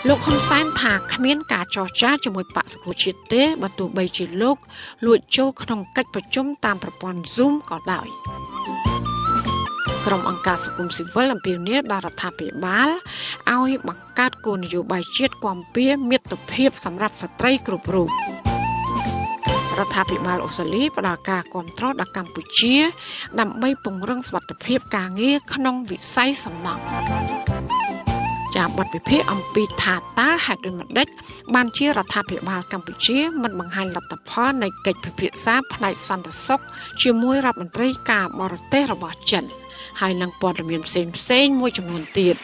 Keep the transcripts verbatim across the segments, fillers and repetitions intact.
លោកហ៊ុនសែនថាគ្មានការចរចាជាមួយបកសង្គ្រោះជាតិទេបើទោះបីជាលោកលួចចូលក្នុងកិច្ចប្រជុំតាមប្រព័ន្ធ Zoom ក៏ដោយក្រុមអង្គការសង្គមស៊ីវិលអំពាវនាវដល់រដ្ឋាភិបាលឲ្យបង្កើតគោលនយោបាយជាតិគាំពៀមិត្តភាពសម្រាប់ស្ត្រីគ្រប់រូបរដ្ឋាភិបាលអូស្ត្រាលីផ្ដល់ការគាំទ្រដល់កម្ពុជាដើម្បីពង្រឹងសុវត្ថិភាពការងារក្នុងវិស័យសំណង់ជាបទពិភាក្សាអំពីថាតើហេតុដូចម្តេចបានជារដ្ឋាភិបាលកម្ពុជាមិនបង្ហាញលទ្ធផលនៃកិច្ចពិភាក្សាផ្នែកសន្តិសុខជាមួយរដ្ឋមន្ត្រីការបរទេសរបស់ចិនហើយនឹងព័ត៌មានផ្សេងផ្សេងមួយចំនួនទៀត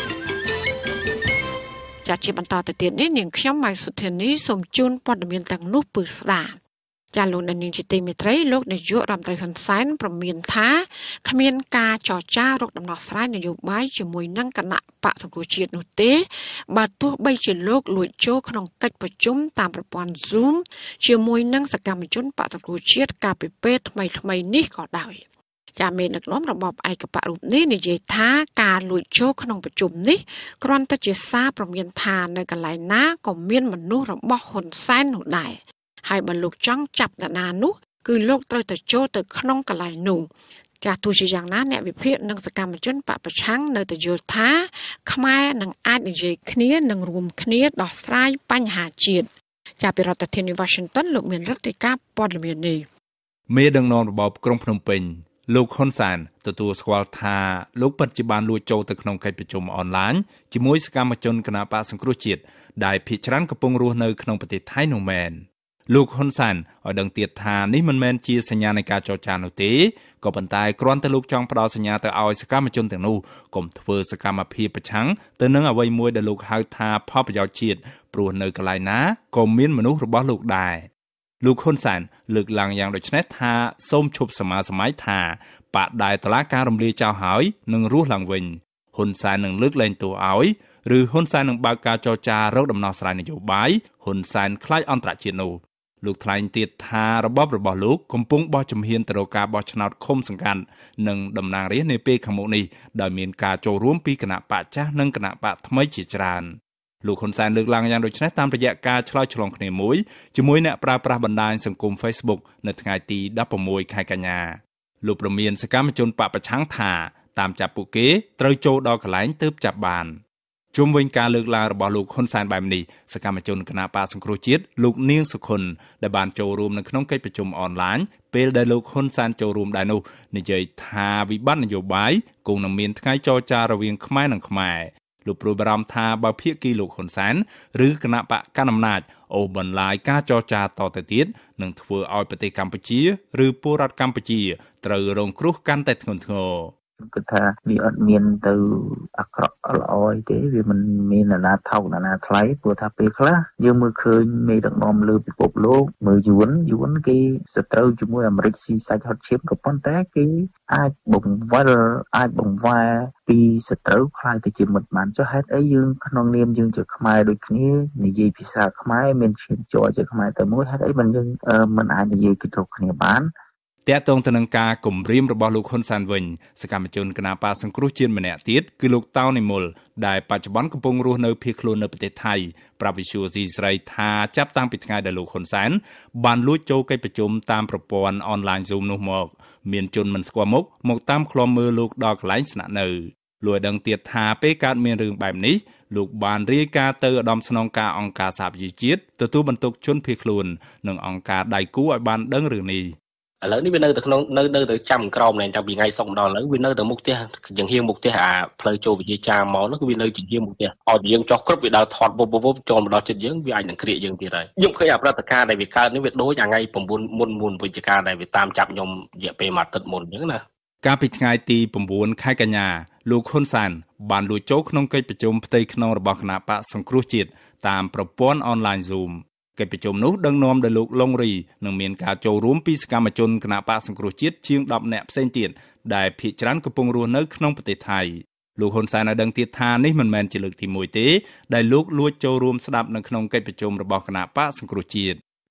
ចាត់ជាបន្តទៅទៀតនេះនាងខ្ញុំម៉ៃសុធានីសូមជូនព័ត៌មានទាំងនោះពឺស្ដាប់ចាលោកនាងជាទីមេត្រីលោកនាយករដ្ឋមន្ត្រីហ៊ុនសែនប្រមានថាគ្មានការចរចារកដំណោះស្រាយនយោបាយជាមួយនឹងគណៈបកសង្គ្រោះជាតិនោះទេបើទោះបីជាលោកលួចចូលក្នុងកិច្ចប្រជុំតាមប្រព័ន្ធ Zoom ជាមួយនឹងសកម្មជនបកសង្គ្រោះជាតិកាលពីពេលថ្មីៗនេះក៏ដោយចាមេដឹកនាំរបបឯកបករូបនេះនិយាយថាការលួចចូលក្នុងប្រជុំនេះគ្រាន់តែជាសារព្រមានថានៅកន្លែងណាក៏មានមនុស្សរបស់ហ៊ុនសែននោះដែរហើយបើលោកចង់ចាប់អ្នកណានោះគឺលោកត្រូវទៅចូលទៅក្នុងកន្លែងនោះចាទោះជាយ៉ាងណាអ្នកវិភាគនិងសកម្មជនបពប្រឆាំងនៅតែយល់ថាខ្មែរនឹងអាចនិយាយគ្នានិងរួមគ្នាដោះស្រាយបញ្ហាជាតិចាពីរដ្ឋធានី Washington លោកមានរដ្ឋាភិការព័ត៌មាននេះមេដឹកនាំរបបក្រុងភ្នំពេញលោកហ៊ុនសែនទទួលស្គាល់ថាលោកពិតជាបានលួចចូលទៅក្នុងកិច្ចប្រជុំអនឡាញជាមួយសកម្មជនគណបកសង្គ្រោះជាតិដែលភាគច្រើនកំពុងរស់នៅក្នុងប្រទេសថៃនោះមែនលោកហ៊ុនសែនឲ្យដឹងទៀតថានេះមិនមែនជាសញ្ញានៃការចរចានោះទេក៏ប៉ុន្តែគ្រាន់តែលោកចង់ផ្ដល់សញ្ញាទៅឲ្យសកម្មជនទាំងនោះកុំធ្វើសកម្មភាពប្រឆាំងទៅនឹងអ្វីមួយដែលលោកហៅថាផលប្រយោជន៍ជាតិព្រោះនៅកន្លែងណាក៏មានមនុស្សរបស់លោកដែរលោកហ៊ុនសែនលើកឡើងយ៉ាងដូចនេះថាសូមឈប់សមាសម័យថាបកដែលតឡាការរំលាយចោលហើយនឹងរស់ឡើងវិញហ៊ុនសែននឹងលើកលែងទោសឲ្យឬហ៊ុនសែននឹងបើកការចរចារកដំណោះស្រាយនយោបាយហ៊ុនសែនខ្លាចអន្តរជាតិនោះលោកថ្លែងទៀតថារបបរបស់លោកកំពុងបោះជំហានទៅរកការបោះឆ្នោតឃុំសង្កាត់និងតំណាងរាស្ត្រនាពេលខាងមុខនេះដោយមានការចូលរួមពីគណៈបកចាស់និងគណៈបកថ្មីជាច្រើនលោកហ៊ុនសែនលើកឡើងយ៉ាងដូចនេះតាមរយៈការឆ្លើយឆ្លងគ្នាមួយជាមួយអ្នកប្រើប្រាស់បណ្ដាញសង្គម Facebook នៅថ្ងៃទីដប់ប្រាំមួយខែកញ្ញាលោកប្រមានសកម្មជនបកប្រឆាំងថាតាមចាប់ពួកគេត្រូវចូលដល់កន្លែងទើបចាប់បានជុំវិញការលើកឡើងរបស់លោកហ៊ុនសែនបែបនេះសកម្មជនគណបកសង្គ្រោះជាតិលោកនាងសុខុនដែលបានចូលរួមនៅក្នុងកិច្ចប្រជុំអនឡាញពេលដែលលោកហ៊ុនសែនចូលរួមដែរនោះនិយាយថាវិបត្តិនយោបាយគង់នឹងមានថ្ងៃចរចារវាងខ្មែរនិងខ្មែរលោកព្រួយបារម្ភថាបើភាគីលោកហ៊ុនសែនឬគណបកកណ្ដាលអំណាចអូសបន្លាយការចរចាតទៅទៀតនឹងធ្វើឲ្យប្រទេសកម្ពុជាឬពលរដ្ឋកម្ពុជាត្រូវរងគ្រោះកាន់តែធ្ងន់ធ្ងរគិតថាវាអត់មានទៅអាក្រក់ល្អអីទេវាមិនមានណានាថោកណានាថ្លៃព្រោះថាពេលខ្លះយើងមើលឃើញមេដឹកនាំលើពិភពលោកមើលយួនយួនគេសត្រូវជាមួយអាមេរិកស៊ីសាច់ហត់ឈាមក៏ប៉ុន្តែគេអាចបង្វិលអាចបង្វែរពីសត្រូវខ្លាយទៅជាមិត្តបានចុះហេតុអីយើងក្នុងនាមយើងជាខ្មែរដូចគ្នានិយាយភាសាខ្មែរមានឈាមជ័រជាខ្មែរតែមួយហេតុអីមិនយើងមិនអាចនិយាយគិតគ្នាបានតាក់ទងទៅនឹងការគំរាមរបស់លោកហ៊ុនសែនវិញសកម្មជនគណបកសង្គ្រោះជាតិម្នាក់ទៀតគឺលោកតោនិមលដែលបច្ចុប្បន្នកំពុងរស់នៅភៀសខ្លួននៅប្រទេសថៃប្រាប់វិទ្យុស៊ីស្រីថាចាប់តាំងពីថ្ងៃដែលលោកហ៊ុនសែនបានលួចចូលកិច្ចប្រជុំតាមប្រព័ន្ធអនឡាញ Zoom នោះមកមានជនមិនស្គាល់មុខមកតាមឃ្លាំមើលលោកដល់កន្លែងស្នាក់នៅលោកឲ្យដឹងទៀតថាពេលកើតមានរឿងបែបនេះលោកបានរាយការណ៍ទៅឧត្តមស្នងការអង្គការសហប្រជាជាតិទទួលបន្ទុកជនភៀសខ្លួននិងអង្គការដៃគូឲ្យបានដឹងរឿងនេះឥឡូវនេះវានៅតែក្នុងនៅនៅទៅចាំក្រោមនេះតាំងពីថ្ងៃសុក្រដល់ឥឡូវវានៅតែមុខផ្ទះជាងហៀងមុខផ្ទះអាផ្លូវចូលវិជាចាមកនោះគឺវានៅជាងហៀងមុខផ្ទះឲ្យយើងចោះគ្រប់វាដើរថតវបវបចូលមកដល់ចិត្តយើងវាអាចនឹងគ្រាកយើងទៀតហើយខ្ញុំឃើញអាប្រតិការដែលវាកើតនេះវាដូចអាថ្ងៃ៩មុនមុនវិជ្ជការដែលវាតាមចាប់ខ្ញុំរយៈពេលមួយអាទិត្យមុនអញ្ចឹងណាកាលពីថ្ងៃទី៩ខែកញ្ញាលោកហ៊ុនសែនបានលួចចូលក្នុងកិច្ចប្រជុំផ្ទៃក្នុងរបស់គណបកសង្គ្រោះជាតិតាមប្រព័ន្ធអនឡាញ Zoomកិច្ចប្រជុំនោះដឹកនាំដោយលោកឡុងរីនិងមានការចូលរួមពីសកម្មជនគណបកសង្គ្រោះជាតិជាងដប់នាក់ផ្សេងទៀតដែលភាគច្រើនកំពុងរស់នៅក្នុងប្រទេសថៃលោកហ៊ុនសែនឲ្យដឹងទៀតថានេះមិនមែនជាលើកទីមួយទេដែលលោកលួចចូលរួមស្ដាប់នៅក្នុងកិច្ចប្រជុំរបស់គណបកសង្គ្រោះជាតិ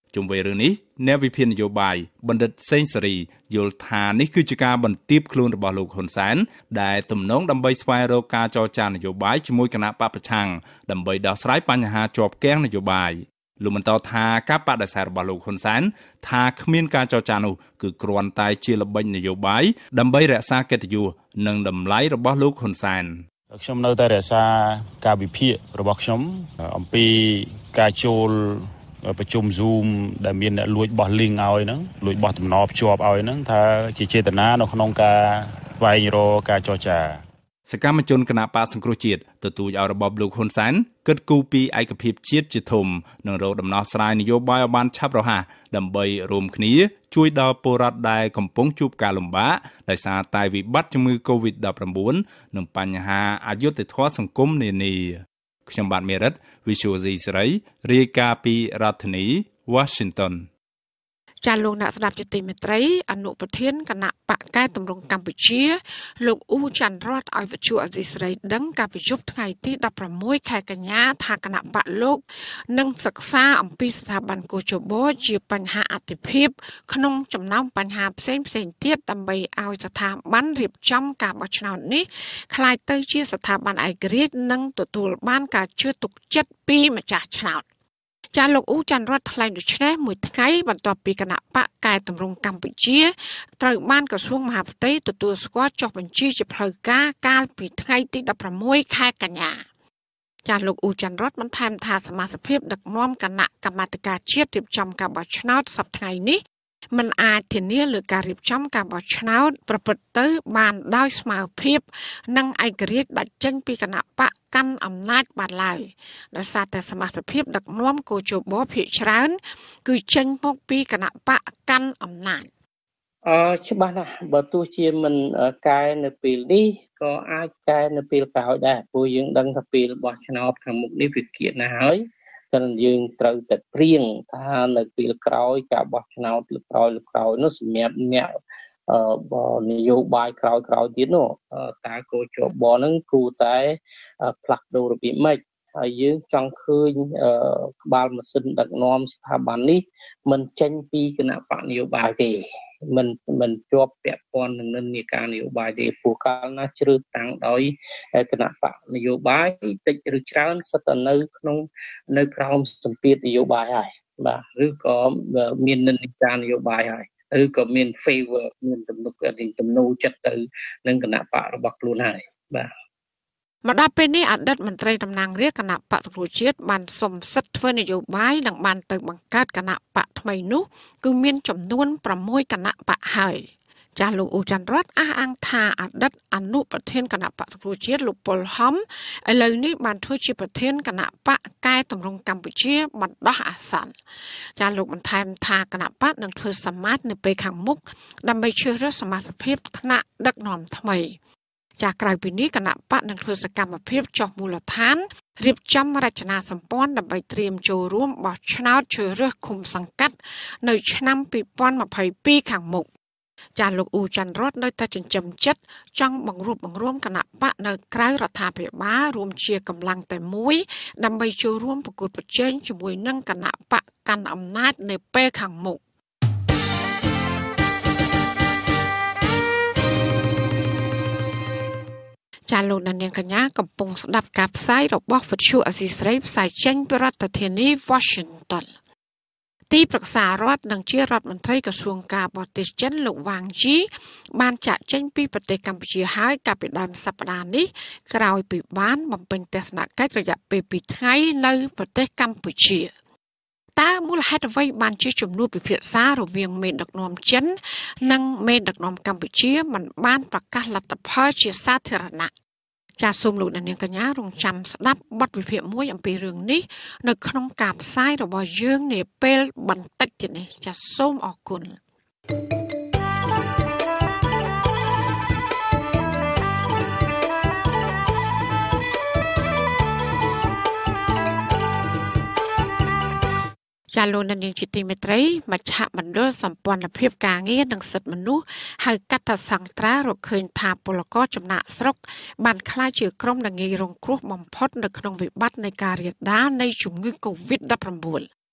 ជុំវិញរឿងនេះអ្នកវិភាគនយោបាយបណ្ឌិតសេងសេរីយល់ថានេះគឺជាការបន្ទាបខ្លួនរបស់លោកហ៊ុនសែនដែលទំនងដើម្បីស្វែងរកការចរចានយោបាយជាមួយគណៈបកប្រឆាំងដើម្បីដោះស្រាយបញ្ហាជាប់គាំងនយោបាយលោកបន្តថាការបដិសេធរបស់លោកហ៊ុនសែនថាគ្មានការចរចានោះគឺគ្រាន់តែជាល្បិចនយោបាយដើម្បីរក្សាកិត្តិយសនិងតម្លៃរបស់លោកហ៊ុនសែនខ្ញុំនៅតែរក្សាការវិភាគរបស់ខ្ញុំអំពីការចូលប្រជុំ Zoom ដែលមានអ្នកលួចបោះ link ឲ្យហ្នឹងលួចបោះតំណភ្ជាប់ឲ្យហ្នឹងថាជាចេតនានៅក្នុងការស្វែងរកការចរចាសកម្មជនគណបកសង្គ្រោះជាតិទទូចឲ្យរបបលោកហ៊ុនសែនគិតគូរពីឯកភាពជាតិជាធំនិងរកដំណោះស្រាយនយោបាយឲ្យបានឆាប់រហ័សដើម្បីរួមគ្នាជួយដល់ពលរដ្ឋដែលកំពុងជួបការលំបាកដោយសារតែវិបត្តិជំងឺ កូវីដ ដប់ប្រាំបួន និងបញ្ហាអយុត្តិធម៌សង្គមនានាខ្ញុំបាទមេរិត Visual C សេរីរាយការណ៍ពីរដ្ឋធានី Washington ចាលោកអ្នកស្ដាប់ជាទីមេត្រីអនុប្រធានគណៈបកកែតម្រង់កម្ពុជាលោកអ៊ូច័ន្ទរតឲ្យវិទ្យុអេស៊ីស្រីដឹងកាលពីយប់ថ្ងៃទីដប់ប្រាំមួយខែកញ្ញាថាគណៈបកលោកនឹងសិក្សាអំពីស្ថាប័នកោជបជាបញ្ហាអតិភិបក្នុងចំណោមបញ្ហាផ្សេងផ្សេងទៀតដើម្បីឲ្យស្ថាប័នរៀបចំការបោះឆ្នោតនេះក្លាយទៅជាស្ថាប័នឯករាជ្យនិងទទួលបានការជឿទុកចិត្តពីម្ចាស់ឆ្នោតចាលោកអ៊ូច័ន្ទរតថ្លែងដូចនេះមួយថ្ងៃបន្ទាប់ពីគណៈបកកែតម្រង់កម្ពុជាត្រូវបានក្រសួងមហាផ្ទៃទទួលស្គាល់ចុះបញ្ជីជាផ្លូវការកាលពីថ្ងៃទីដប់ប្រាំមួយខែកញ្ញាចាលោកអ៊ូច័ន្ទរតបន្ថែមថាសមាជិកដឹកនាំគណៈកម្មាធិការជាតិរៀបចំការបោះឆ្នោតសប្តាហ៍នេះមិនអាចធានាលើការរៀបចំការបោះឆ្នោតប្រព្រឹត្តទៅបានដោយស្មារតីនិងឯករាជ្យដាច់ចេញពីគណៈបកកាន់អំណាចបានឡើយដោយសារតែសមាជិកដឹកនាំកោជបភាគច្រើនគឺចេញមកពីគណៈបកកាន់អំណាចអឺច្បាស់ណាស់បើទោះជាមិនកែនៅពេលនេះក៏អាចកែនៅពេលក្រោយដែរព្រោះយើងដឹងថាពេលបោះឆ្នោតខាងមុខនេះវាគៀកណាស់ហើយតែយើងត្រូវតែព្រៀងថានៅពេលក្រោយការបោះឆ្នោតលើក្រោយលើក្រោយនោះសម្រាប់អ្នកអឺនយោបាយក្រោយក្រោយទៀតនោះតើកោជបហ្នឹងគួរតែផ្លាស់ប្ដូររបៀបម៉េចហើយយើងចង់ឃើញក្បាលម៉ាស៊ីនដឹកនាំស្ថាប័ននេះមិនចេញពីគណៈបកនយោបាយទេមិនមិនជាប់ពាក់ព័ន្ធនឹងនិន្នាការនយោបាយទេព្រោះកាលណាជ្រើសតាំងដោយគណៈបកនយោបាយតិចឬច្រើនសិតតែនៅក្នុងនៅក្រោមសម្ពាធនយោបាយហើយបាទឬក៏មាននិន្នាការនយោបាយហើយឬក៏មាន favor មានទំនុកចំណូលចិត្តទៅនឹងគណៈបករបស់ខ្លួនហើយបាទមកដល់ពេលនេះអតីតមន្ត្រីតំណាងរាស្ត្រគណៈបកសង្គ្រោះជាតិបានសុំសិទ្ធិធ្វើនយោបាយនិងបានទៅបង្កើតគណៈបកថ្មីនោះគឺមានចំនួនប្រាំមួយគណៈបកហើយចាលោកអ៊ូច័ន្ទរតអះអាងថាអតីតអនុប្រធានគណៈបកសង្គ្រោះជាតិលោកប៉ុលហំឥឡូវនេះបានធ្វើជាប្រធានគណៈបកកែតម្រង់កម្ពុជាបណ្ដោះអាសន្នចាលោកបន្ថែមថាគណៈបកនឹងធ្វើសមាជនៅពេលខាងមុខដើម្បីជ្រើសរើសសមាជិកថ្នាក់ដឹកនាំថ្មីចាក្រៅពីនេះគណៈបកនឹងធ្វើសកម្មភាពចុះមូលដ្ឋានរៀបចំរចនាសម្ព័ន្ធដើម្បីត្រៀមចូលរួមបោះឆ្នោតជ្រើសរើសឃុំសង្កាត់នៅឆ្នាំពីរពាន់ម្ភៃពីរខាងមុខចាលោកអ៊ូច័ន្ទរតនៅតែចិញ្ចឹមចិត្តចង់បង្រួបបង្រួមគណៈបកនៅក្រៅរដ្ឋាភិបាលរួមជាកម្លាំងតែមួយដើម្បីចូលរួមប្រកួតប្រជែងជាមួយនឹងគណៈបកកាន់អំណាចនៅពេលខាងមុខចាលោកនាងកញ្ញាកំពុងស្ដាប់ការផ្សាយរបស់វិទ្យុអស៊ីសេរីផ្សាយចេញពីរដ្ឋធានី Washington ទីប្រឹក្សារដ្ឋនិងជារដ្ឋមន្ត្រីក្រសួងការបរទេសចិនលោកវ៉ាងជីបានចាក់ចេញពីប្រទេសកម្ពុជាហើយកាលពីដើមសប្តាហ៍នេះក្រោយពីបានបំពេញទស្សនកិច្ចរយៈពេលពីរថ្ងៃនៅប្រទេសកម្ពុជាតើមូលហេតុអ្វីបានជាជំនួបពិភាក្សារវាងមេដឹកនាំចិននិងមេដឹកនាំកម្ពុជាមិនបានប្រកាសលទ្ធផលជាសាធារណៈចាសសូមលោកអ្នកនាងកញ្ញារងចាំស្ដាប់បទវិភាគមួយអំពីរឿងនេះនៅក្នុងការផ្សាយរបស់យើងនាពេលបន្តិចទៀតនេះចាសសូមអរគុណចាលោកនាងជាទីមេត្រីមជ្ឈមណ្ឌលសម្ព័ន្ធភាពការងារនិងសិទ្ធិមនុស្សហៅកាត់ថាសង្ត្រារកឃើញថាពលករចំណាក់ស្រុកបានក្លាយជាក្រុមដែលងាយរងគ្រោះបំផុតនៅក្នុងវិបត្តិនៃការរាលដាលនៃជំងឺ កូវីដ ដប់ប្រាំបួន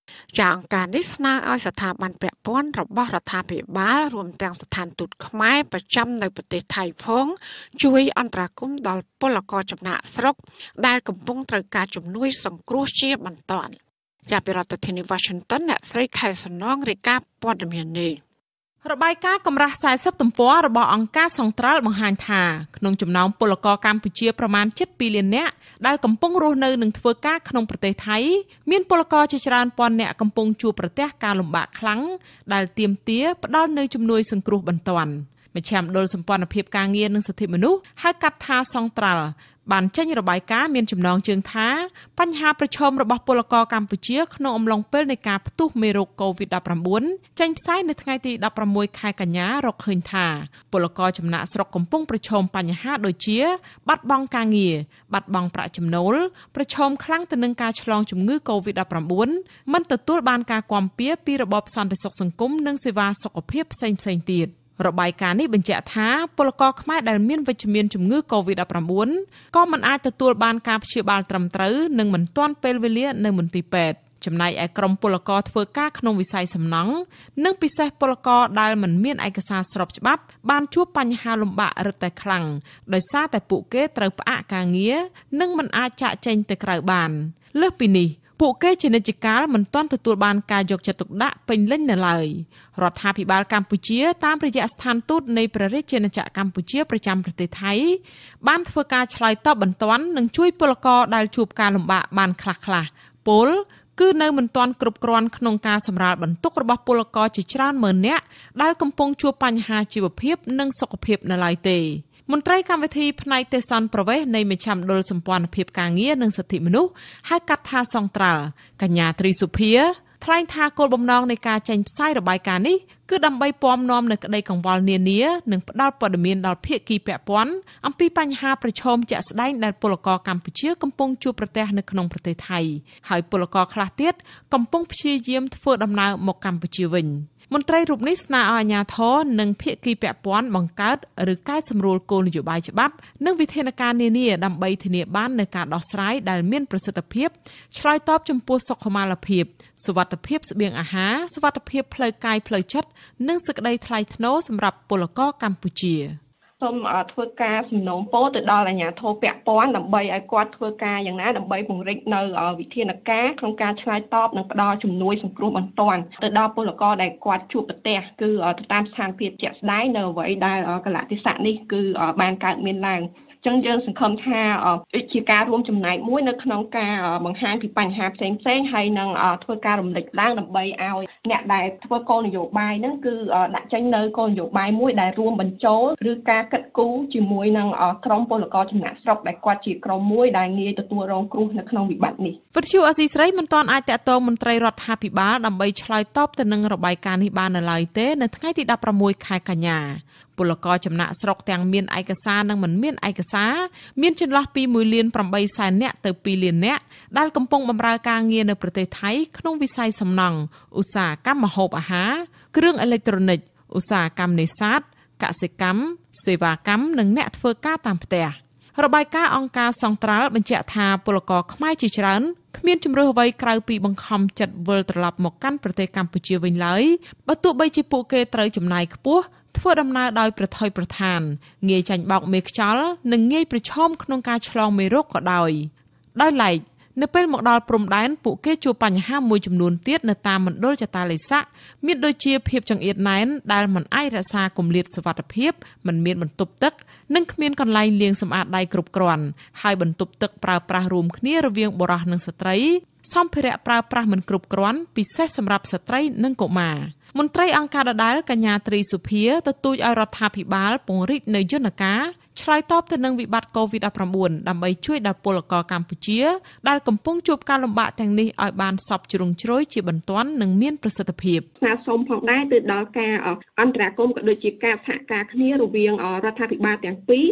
ចាអង្គការនេះស្នើឲ្យស្ថាប័នពាក់ព័ន្ធរបស់រដ្ឋាភិបាលរួមទាំងស្ថានទូតខ្មែរប្រចាំនៅប្រទេសថៃផងជួយអន្តរាគមន៍ដល់ពលករចំណាក់ស្រុកដែលកំពុងត្រូវការជំនួយសង្គ្រោះជាបន្ទាន់ជាពីរដ្ឋធានី Washington អ្នកស្រីខែសំណងរាយការណ៍ព័ត៌មាននេះរបាយការណ៍កម្រាស់สี่สิบទំព័ររបស់អង្គការសង្ត្រាល់បង្ហាញថាក្នុងចំណោមពលករកម្ពុជាប្រមាណជិតពីរលាននាក់ដែលកំពុងរស់នៅនិងធ្វើការក្នុងប្រទេសថៃមានពលករជាច្រើនពាន់នាក់កំពុងជួបប្រទះការលំបាកខ្លាំងដែលទាមទារផ្ដល់នូវជំនួយសង្គ្រោះបន្ទាន់មជ្ឈមណ្ឌលសម្ព័ន្ធភាពការងារនិងសិទ្ធិមនុស្សហៅកាត់ថាសង្ត្រាល់បានចេញរបាយការណ៍មានចំណងជើងថាបញ្ហាប្រឈមរបស់ពលករកម្ពុជាក្នុងអំឡុងពេលនៃការផ្ទុះមេរោគ កូវីដ ដប់ប្រាំបួន ចេញផ្សាយនៅថ្ងៃទីដប់ប្រាំមួយខែកញ្ញារកឃើញថាពលករចំណាក់ស្រុកកំពុងប្រឈមបញ្ហាដូចជាបាត់បង់ការងារបាត់បង់ប្រាក់ចំណូលប្រឈមខ្លាំងទៅនឹងការឆ្លងជំងឺ កូវីដ ដប់ប្រាំបួន មិនទទួលបានការគាំពារពីរបបសន្តិសុខសង្គមនិងសេវាសុខភាពផ្សេងៗទៀតរបាយការណ៍នេះបញ្ជាក់ថាពលករខ្មែរដែលមានវិជ្ជមានជំងឺ កូវីដ ដប់ប្រាំបួន ក៏មិនអាចទទួលបានការព្យាបាលត្រឹមត្រូវនិងមិនទាន់ពេលវេលានៅមន្ទីរពេទ្យចំណែកឯក្រុមពលករធ្វើការក្នុងវិស័យសំណង់និងពិសេសពលករដែលមិនមានឯកសារស្របច្បាប់បានជួបបញ្ហាលំបាករឹតតែខ្លាំងដោយសារតែពួកគេត្រូវផ្អាកការងារនិងមិនអាចចាកចេញទៅក្រៅបានលើសពីនេះពួកគេជានិច្ចកាលមិនទាន់ទទួលបានការយកចិត្តទុកដាក់ពេញលេញនៅឡើយរដ្ឋាភិបាលកម្ពុជាតាមរយៈស្ថានទូតនៃព្រះរាជាណាចក្រកម្ពុជាប្រចាំប្រទេសថៃបានធ្វើការឆ្លើយតបបន្ទាន់និងជួយពលករដែលជួបការលំបាកបានខ្លះៗពលគឺនៅមិនទាន់គ្រប់គ្រាន់ក្នុងការសម្រាលបន្ទុករបស់ពលករជាច្រើនម៉ឺននាក់ដែលកំពុងជួបបញ្ហាជីវភាពនិងសុខភាពនៅឡើយទេមន្ត្រីកម្មវិធីផ្នែកទេសន្តប្រវេសនៃមជ្ឈមណ្ឌលសម្ព័ន្ធភាពការងារនិងសិទ្ធិមនុស្សហៅកាត់ថាសង្ត្រាល់កញ្ញាត្រីសុភាថ្លែងថាគោលបំណងនៃការចេញផ្សាយរបាយការណ៍នេះគឺដើម្បីពំនាំនៅក្តីកង្វល់នានានិងផ្ដល់ព័ត៌មានដល់ភាគីពាក់ព័ន្ធអំពីបញ្ហាប្រឈមជាក់ស្ដែងដែលពលករកម្ពុជាកំពុងជួបប្រទះនៅក្នុងប្រទេសថៃហើយពលករខ្លះទៀតកំពុងព្យាយាមធ្វើដំណើរមកកម្ពុជាវិញមន្ត្រីរូបនេះស្នើឲ្យអាជ្ញាធរនិងភាគីពាក់ព័ន្ធបង្កើតឬកែសម្រួលគោលនយោបាយច្បាប់និងវិធានការនានាដើម្បីធានាបាននូវការដោះស្រាយដែលមានប្រសិទ្ធភាពឆ្លើយតបចំពោះសុខុមាលភាពសុវត្ថិភាពស្បៀងអាហារសុវត្ថិភាពផ្លូវកាយផ្លូវចិត្តនិងសេចក្តីថ្លៃថ្នូរសម្រាប់ពលករកម្ពុជាសូមធ្វើការសំណូមពរទៅដល់អាជ្ញាធរពាក់ព័ន្ធដើម្បីឲ្យគាត់ធ្វើការយ៉ាងណាដើម្បីពង្រីកនៅវិធានការក្នុងការឆ្លើយតបនិងផ្ដល់ជំនួយសង្គ្រោះបន្ទាន់ទៅដល់ពលករដែលគាត់ជួបប្រទះគឺទៅតាមស្ថានភាពជាក់ស្ដែងនៅអ្វីដែលកលៈទេសៈនេះគឺបានកើតមានឡើងចឹងយើងសង្ឃឹមថាជាការរួមចំណែកមួយនៅក្នុងការបង្ហាញពីបញ្ហាផ្សេងផ្សេងហើយនឹងធ្វើការរំលឹកឡើងដើម្បីឲ្យអ្នកដែលធ្វើគោលនយោបាយហ្នឹងគឺដាក់ចេញនៅគោលនយោបាយមួយដែលរួមបញ្ចូលឬការកិត្តគូជាមួយនឹងក្រុមពលករចំណាក់ស្រុកដែលគាត់ជាក្រុមមួយដែលងាយទទួលរងគ្រោះនៅក្នុងវិបត្តិនេះវិទ្យុអស៊ីស្រីមិនទាន់អាចតាក់ទងមន្ត្រីរដ្ឋាភិបាលដើម្បីឆ្លើយតបទៅនឹងរបាយការណ៍នេះបាននៅឡើយទេនៅថ្ងៃទីដប់ប្រាំមួយខែកញ្ញាពលករចំណាក់ស្រុកទាំងមានឯកសារនិងមិនមានឯកសារមានចន្លោះពីមួយលានប្រាំបីសែននាក់ទៅពីរលាននាក់ដែលកំពុងបម្រើការងារនៅប្រទេសថៃក្នុងវិស័យសំណង់ឧស្សាហកម្មម្ហូបអាហារគ្រឿងអេឡិចត្រូនិកឧស្សាហកម្មនេសាទកសិកម្មសេវាកម្មនិងអ្នកធ្វើការតាមផ្ទះរបាយការណ៍អង្គការសង្ត្រាល់បញ្ជាក់ថាពលករខ្មែរជាច្រើនគ្មានជំរឿសអ្វីក្រៅពីបង្ខំចិត្តវិលត្រឡប់មកកាន់ប្រទេសកម្ពុជាវិញឡើយបើទោះបីជាពួកគេត្រូវចំណាយខ្ពស់ធ្វើដំណើរដោយប្រថុយប្រថានងាយចាញ់បោកមេខ្យល់និងងាយប្រឈមក្នុងការឆ្លងមេរោគក៏ដោយដោយឡែកនៅពេលមកដល់ព្រំដែនពួកគេជួបបញ្ហាមួយចំនួនទៀតនៅតាមមណ្ឌលចតាឡេស័កមានដូចជាភាពចង្អៀតណែនដែលមិនអាចរក្សាគម្លាតសុវត្ថិភាពមិនមានបន្ទប់ទឹកនិងគ្មានកន្លែងលាងសម្អាតដៃគ្រប់គ្រាន់ហើយបន្ទប់ទឹកប្រើប្រាស់រួមគ្នារវាងបុរសនិងស្ត្រីសម្ភារៈប្រើប្រាស់មិនគ្រប់គ្រាន់ពិសេសសម្រាប់ស្ត្រីនិងកុមារមន្ត្រីអង្គការដដែលកញ្ញាត្រីសុភាទទូចឲ្យរដ្ឋាភិបាលពង្រីកនូវយន្តការឆ្លើយតបទៅនឹងវិបត្តិ កូវីដ ដប់ប្រាំបួន ដើម្បីជួយដល់ពលករកម្ពុជាដែលកំពុងជួបការលំបាកទាំងនេះឲ្យបានសព្វជ្រុងជ្រោយជាបន្ទាន់និងមានប្រសិទ្ធភាពស្នើសុំផងដែរទៅដល់ការអន្តរាគមន៍ក៏ដូចជាការសហការគ្នារវាងរដ្ឋាភិបាលទាំងពីរ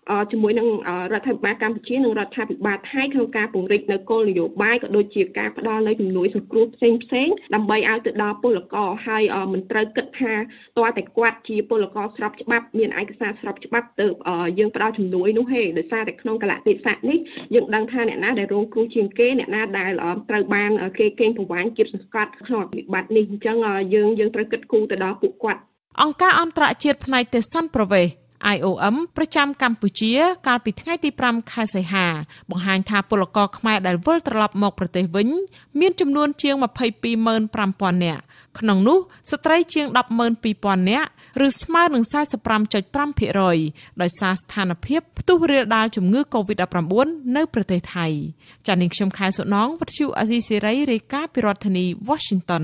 ជាមួយនឹងរដ្ឋាភិបាលកម្ពុជានិងរដ្ឋាភិបាលថៃក្នុងការពង្រីកនៅគោលនយោបាយក៏ដូចជាការផ្ដល់នៅជំនួយសង្គ្រោះផ្សេងផ្សេងដើម្បីឲ្យទៅដល់ពលករហើយមិនត្រូវគិតថាតើតែគាត់ជាពលករស្របច្បាប់មានឯកសារស្របច្បាប់ទៅយើងផ្ដល់ជំនួយនោះទេដោយសារតែក្នុងកលៈទេសៈនេះយើងដឹងថាអ្នកណាដែលរងគ្រោះជាងគេអ្នកណាដែលត្រូវបានគេកេងប្រវ័ញ្ចគៀបសង្កត់ក្នុងវិបត្តិនេះអញ្ចឹងយើងយើងត្រូវគិតគូរទៅដល់ពួកគាត់អង្គការអន្តរជាតិផ្នែកទេសន្តប្រវេសន៍ I O M ប្រចាំកម្ពុជាកាលពីថ្ងៃទីប្រាំខែសីហាបង្ហាញថាពលករខ្មែរដែលវិលត្រឡប់មកប្រទេសវិញមានចំនួនជាង ម្ភៃពីរម៉ឺនប្រាំពាន់ នាក់ក្នុងនោះស្ត្រីជាង ដប់ម៉ឺនពីរពាន់ នាក់ឬស្មើនឹង សែសិបប្រាំចុចប្រាំភាគរយ ដោយសារស្ថានភាពផ្ទុះរាលដាលជំងឺ កូវីដ ដប់ប្រាំបួន នៅប្រទេសថៃចា៎នាងខ្ញុំខែសុណងវិទ្យុអាស៊ីសេរីរាយការណ៍ពីរដ្ឋធានី Washington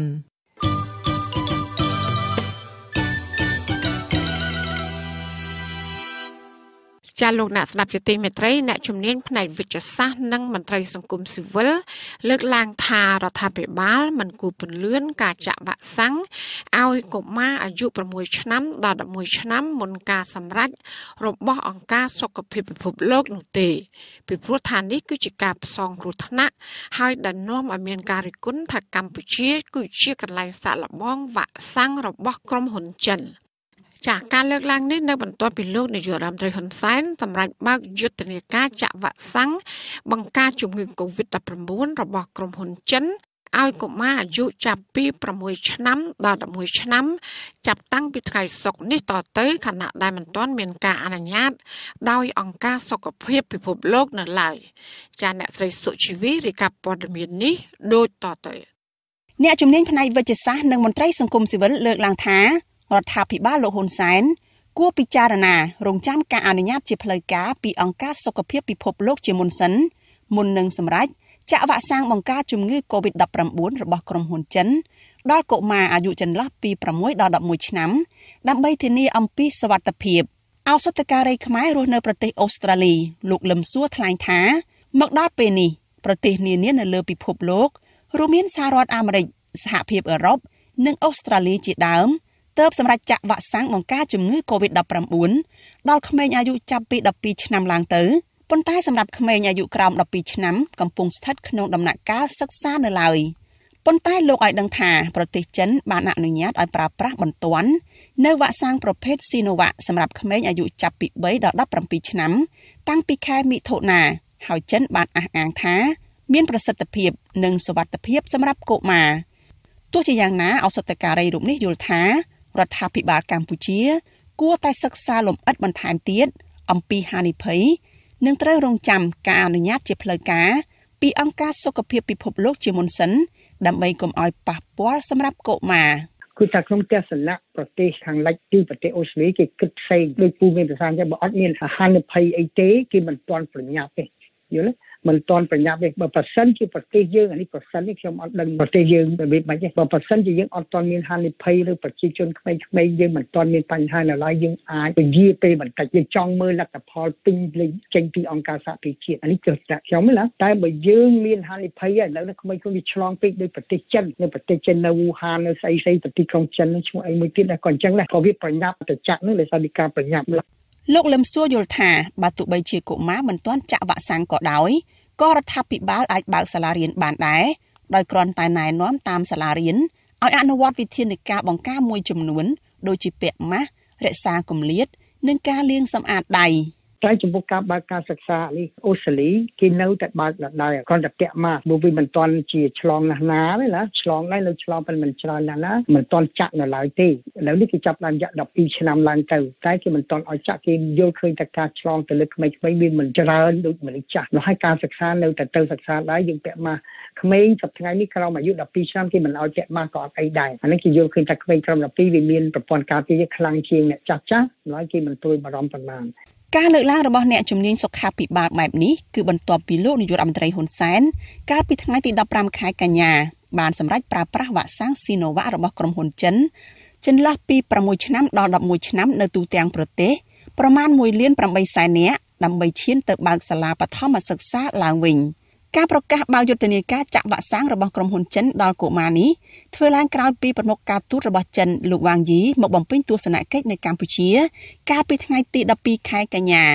ចាលោកអ្នកស្ដាប់ជាទីមេត្រីអ្នកជំនាញផ្នែកវិទ្យាសាស្ត្រនិងមន្ត្រីសង្គមស៊ីវិលលើកឡើងថារដ្ឋាភិបាលមិនគួរពន្លឿនការចាក់វ៉ាក់សាំងឲ្យកុមារអាយុប្រាំមួយឆ្នាំដល់ដប់មួយឆ្នាំមុនការសម្រេចរបស់អង្គការសុខភាពពិភពលោកនោះទេពីព្រោះថានេះគឺជាការផ្សងគ្រោះថ្នាក់ហើយដែលនាំឲ្យមានការរិះគន់ថាកម្ពុជាគឺជាកន្លែងសាកល្បងវ៉ាក់សាំងរបស់ក្រុមហ៊ុនចិនจากการเลือกឡើងនេះនៅបន្ទាប់ពីលោកនាយករដ្ឋមន្ត្រីហ៊ុនសែនសម្រាប់បើកយុទ្ធនាការចាក់វ៉ាក់សាំងបង្ការជំងឺ កូវីដ ដប់ប្រាំបួន របស់ក្រុមហ៊ុនចិនឲ្យកុមារអាយុចាប់ពីប្រាំមួយឆ្នាំដល់ដប់មួយឆ្នាំចាប់តាំងពីថ្ងៃសុក្រនេះតទៅខណៈដែលមិនទាន់មានការអនុញ្ញាតដោយអង្គការសុខភាពពិភពលោកនៅឡើយចាអ្នកស្រីសុជីវីរាយការណ៍ព័ត៌មាននេះដូចតទៅអ្នកជំនាញផ្នែកវិទ្យាសាស្ត្រនិងមន្ត្រីសង្គមស៊ីវិលលើកឡើងថារដ្ឋាភិបាលលោកហ៊ុនសែនគួរពិចារណារងចាំការអនុញ្ញាតជាផ្លូវការពីអង្គការសុខភាពពិភពលោកជាមុនសិនមុននឹងសម្រេចចាក់វ៉ាក់សាំងបង្ការជំងឺ កូវីដ ដប់ប្រាំបួន របស់ក្រុមហ៊ុនចិនដល់កុមារអាយុចន្លោះពីប្រាំមួយដល់ដប់មួយឆ្នាំដើម្បីធានាអំពីសុវត្ថិភាពឱសថការីខ្មែររស់នៅប្រទេសអូស្ត្រាលីលោកលឹមសួរថ្លែងថាមកដល់ពេលនេះប្រទេសនានានៅលើពិភពលោករួមមានសហរដ្ឋអាមេរិកសហភាពអឺរ៉ុបនិងអូស្ត្រាលីជាដើមទើបសម្រាប់ចាក់វ៉ាក់សាំងបង្ការជំងឺ កូវីដ ដប់ប្រាំបួន ដល់ក្មេងអាយុចាប់ពីដប់ពីរឆ្នាំឡើងទៅប៉ុន្តែសម្រាប់ក្មេងអាយុក្រោមដប់ពីរឆ្នាំកំពុងស្ថិតក្នុងដំណាក់កាលសិក្សានៅឡើយប៉ុន្តែលោកឲ្យដឹងថាប្រទេសចិនបានអនុញ្ញាតឲ្យប្រើប្រាស់បន្ទាន់នៅវ៉ាក់សាំងប្រភេទ Sinovac សម្រាប់ក្មេងអាយុចាប់ពីបីដល់ដប់ប្រាំពីរឆ្នាំតាំងពីខែមិថុនាហើយចិនបានអះអាងថាមានប្រសិទ្ធភាពនិងសុវត្ថិភាពសម្រាប់កុមារទោះជាយ៉ាងណាឱសថការីរូបនេះយល់ថារដ្ឋាភិបាលកម្ពុជាគួរតែសិក្សាលម្អិតបន្ថែមទៀតអំពីហានិភ័យនិងត្រូវរងចាំការអនុញ្ញាតជាផ្លូវការពីអង្គការសុខភាពពិភពលោកជាមុនសិនដើម្បីកុំឲ្យប៉ះពាល់សម្រាប់កុមារគឺថាក្នុងទស្សនៈប្រទេសខាងលិចទីប្រទេសអូស្ត្រាលីគេគិតផ្សេងដោយពូមានប្រសាសន៍ថាបើអត់មានហានិភ័យអីទេគេមិនទាន់ប្រញាប់ទេយល់ទេមិនទាន់ប្រញាប់ទេបើប្រសិនជាប្រទេសយើងអានេះប្រសិននេះខ្ញុំអត់ដឹងប្រទេសយើងរបៀបម៉េចទេបើប្រសិនជាយើងអត់ទាន់មានហានិភ័យឬប្រជាជនក្មេងៗយើងមិនទាន់មានបញ្ហានៅឡើយយើងអាចពជាពេលបន្តិចយើងចង់មើលលទ្ធផលពេញលេញចេញពីអង្គការសហប្រជាជាតិអានេះគឺថាខ្ញុំណាតែបើយើងមានហានិភ័យឥឡូវនេះក្មេងៗវាឆ្លងពេកដោយប្រទេសចិននៅប្រទេសចិននៅវូហាននៅស្អីស្អីប្រទេសក្រុងចិនឈ្មោះអីមួយទៀតដែរក៏អញ្ចឹងដែរក៏វាប្រញាប់ទៅចាក់នឹងដោយសារការប្រញាប់លោកលឹមសួរយល់ថាបើទោះបីជាកុមារមិនទាន់ចាក់វ៉ាក់សាំងក៏ដោយក៏រដ្ឋាភិបាលអាចបើកសាលារៀនបានដែរដោយគ្រាន់តែណែនាំតាមសាលារៀនឲ្យអនុវត្តវិធានការបង្ការមួយចំនួនដូចជាពាក់ម៉ាស់រក្សាគម្លាតនិងការលាងសម្អាតដៃតែចំពោះការបើកការសិក្សានេះអូស្ត្រាលីគេនៅតែបើកដែរគ្រាន់តែពាក់ម៉ាស់ព្រោះវាមិនទាន់ជាឆ្លងណាស់ណាទេណាឆ្លងដែរលើឆ្លងប៉ុន្តែមិនច្រើនណាស់ណាមិនទាន់ចាក់នៅឡើយទេឥឡូវនេះគេចាប់ឡើងចាក់ដប់ពីរឆ្នាំឡើងទៅតែគេមិនទាន់ឲ្យចាក់គេយល់ឃើញតែការឆ្លងទៅលើក្មេងៗវាមិនច្រើនដូចមនុស្សចាស់ហើយការសិក្សានៅតែទៅសិក្សាដែរយើងពាក់ម៉ាស់ក្មេងសប្តាហ៍នេះក្រោមអាយុដប់ពីរឆ្នាំគេមិនឲ្យពាក់ម៉ាស់ក៏អត់អីដែរអានេះគេយល់ឃើញថាក្មេងក្រោមដប់ពីរវាមានប្រព័ន្ធការពារខ្លាំងជាងអ្នកចាស់ចាស់ហើយគេមិនព្រួយបារម្ភប៉ុន្មានការលើកឡើងរបស់អ្នកជំនាញសុខាភិបាលបែបនេះគឺបន្ទាប់ពីលោកនាយករដ្ឋមន្ត្រីហ៊ុនសែនកាលពីថ្ងៃទីដប់ប្រាំខែកញ្ញាបានសម្រេចប្រើប្រាស់វ៉ាក់សាំង Sinovac របស់ក្រុមហ៊ុនចិនចន្លោះពីប្រាំមួយឆ្នាំដល់ដប់មួយឆ្នាំនៅទូទាំងប្រទេសប្រមាណមួយលានប្រាំបីសែននាក់ដើម្បីឈានទៅបើកសាលាបឋមសិក្សាឡើងវិញការប្រកាសបើកយុទ្ធនាការចាក់វ៉ាក់សាំងរបស់ក្រុមហ៊ុនចិនដល់កុមារនេះធ្វើឡើងក្រោយពីប្រមុខការទូតរបស់ចិនលោកវ៉ាងយីមកបំពេញទស្សនកិច្ចនៅកម្ពុជាកាលពីថ្ងៃទីដប់ពីរខែកញ្ញា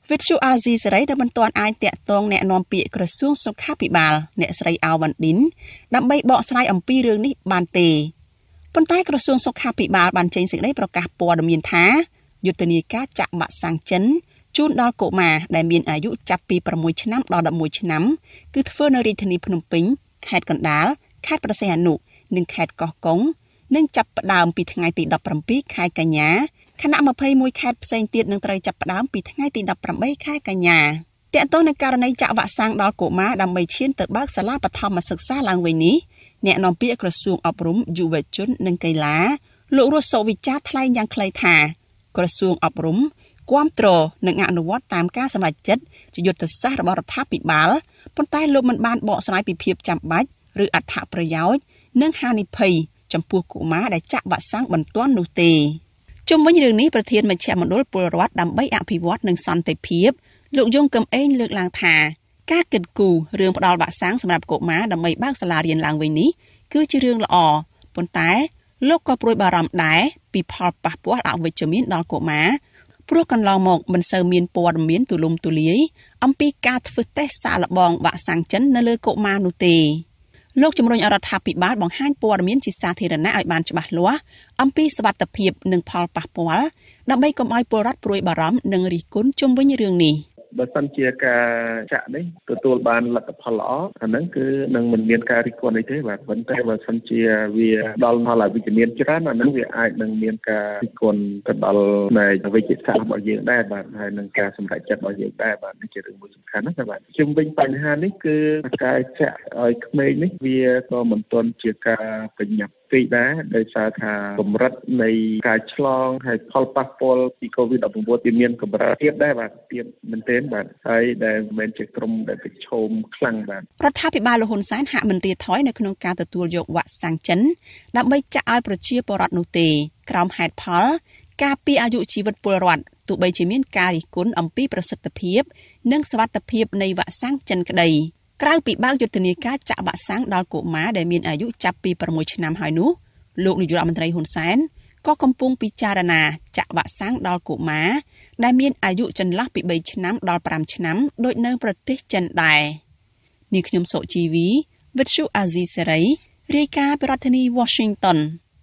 វិទ្យុអាស៊ីសេរីដែលមិនទាន់អាចតាក់ទងแนะនាំពាក្យក្រសួងសុខាភិបាលអ្នកស្រីអាវ៉ាន់ឌិនដើម្បីបកស្រាយអំពីរឿងនេះបានទេប៉ុន្តែក្រសួងសុខាភិបាលបានចេញសេចក្តីប្រកាសព័ត៌មានថាយុទ្ធនាការចាក់វ៉ាក់សាំងចិនជូនដល់កុមារដែលមានអាយុចាប់ពីប្រាំមួយឆ្នាំដល់ដប់មួយឆ្នាំគឺធ្វើនៅរាជធានីភ្នំពេញខេត្តកណ្ដាលខេត្តព្រះសីហនុនិងខេត្តកោះកុងនឹងចាប់ផ្ដើមពីថ្ងៃទីដប់ប្រាំពីរខែកញ្ញាខណៈម្ភៃមួយខេត្តផ្សេងទៀតនឹងត្រូវចាប់ផ្ដើមពីថ្ងៃទីដប់ប្រាំបីខែកញ្ញាទាក់ទងនឹងករណីចាក់វ៉ាក់សាំងដល់កុមារដើម្បីឈានទៅបើកសាលាបឋមសិក្សាឡើងវិញនេះអ្នកនាំពាក្យក្រសួងអប់រំយុវជននិងកីឡាលោករស់សុវិចារថ្លែងយ៉ាងខ្លីថាក្រសួងអប់រំគាំទ្រនិងអនុវត្តតាមការសម្រេចចិត្តជាយុទ្ធសាស្ត្ររបស់រដ្ឋាភិបាលប៉ុន្តែលោកមិនបានបកស្រាយពីភាពចាំបាច់ឬអត្ថប្រយោជន៍និងហានិភ័យចំពោះកុមារដែលចាក់វ៉ាក់សាំងបន្ទាន់នោះទេជុំវិញរឿងនេះប្រធានមជ្ឈមណ្ឌលពលរដ្ឋដើម្បីអភិវឌ្ឍនិងសន្តិភាពលោកយងកំឯងលើកឡើងថាការគិតគូររឿងផ្ដល់វ៉ាក់សាំងសម្រាប់កុមារដើម្បីបើកសាលារៀនឡើងវិញនេះគឺជារឿងល្អប៉ុន្តែលោកក៏ព្រួយបារម្ភដែរពីផលប៉ះពាល់អវិជ្ជមានដល់កុមារព្រោះកន្លងមកមិនសូវមានព័ត៌មានទូលំទូលាយអំពីការធ្វើតេស្តសាកល្បងវ៉ាក់សាំងចិននៅលើកុមារនោះទេលោកជំរុញរដ្ឋាភិបាលបង្ហាញព័ត៌មានជាសាធារណៈឲ្យបានច្បាស់លាស់អំពីសុវត្ថិភាពនិងផលប៉ះពាល់ដើម្បីកុំឲ្យពលរដ្ឋព្រួយបារម្ភនិងរិះគន់ជុំវិញរឿងនេះបើសិនជាការចាក់នេះទទួលបានលទ្ធផលល្អអាហ្នឹងគឺនឹងមិនមានការរិះគន់អីទេបាទប៉ុន្តែបើសិនជាវាដល់ផលអវិជ្ជមានច្រើនអាហ្នឹងវាអាចនឹងមានការរិះគន់ទៅដល់នៃវិជ្ជាសាស្ត្ររបស់យើងដែរបាទហើយនឹងការសម្រេចចិត្តរបស់យើងដែរបាទនេះជារឿងមួយសំខាន់ណាស់បាទជុំវិញបញ្ហានេះគឺការចាក់ឲ្យក្មេងនេះវាក៏មិនទាន់ជាការប្រញាប់ពេកដែរដោយសារថាកម្រិតនៃការឆ្លងហើយផលប៉ះពាល់ពី កូវីដ ដប់ប្រាំបួន វាមានកម្រិតទៀតដែរបាទទៀតមែនទែនបាទហើយដែលមិនមែនជាក្រុមដែលប្រឈមខ្លាំងបាទរដ្ឋាភិបាលលោកហ៊ុនសែនហាក់មិនរាថយនៅក្នុងការទទួលយកវ៉ាក់សាំងចិនដើម្បីចាក់ឲ្យប្រជាពលរដ្ឋនោះទេក្រោមហេតុផលការពារអាយុជីវិតពលរដ្ឋទោះបីជាមានការរិះគន់អំពីប្រសិទ្ធភាពនិងសុវត្ថិភាពនៃវ៉ាក់សាំងចិនក្តីក្រៅពីបើកយុទ្ធនាការចាក់វ៉ាក់សាំងដល់កុមារដែលមានអាយុចាប់ពីប្រាំមួយឆ្នាំហើយនោះលោកនាយករដ្ឋមន្ត្រីហ៊ុនសែនក៏កំពុងពិចារណាចាក់វ៉ាក់សាំងដល់កុមារដែលមានអាយុចន្លោះពីបីឆ្នាំដល់ប្រាំឆ្នាំដូចនៅប្រទេសចិនដែរនេះខ្ញុំសុជីវីវិទ្យុអាស៊ីសេរីរាយការណ៍ពីរដ្ឋធានី Washington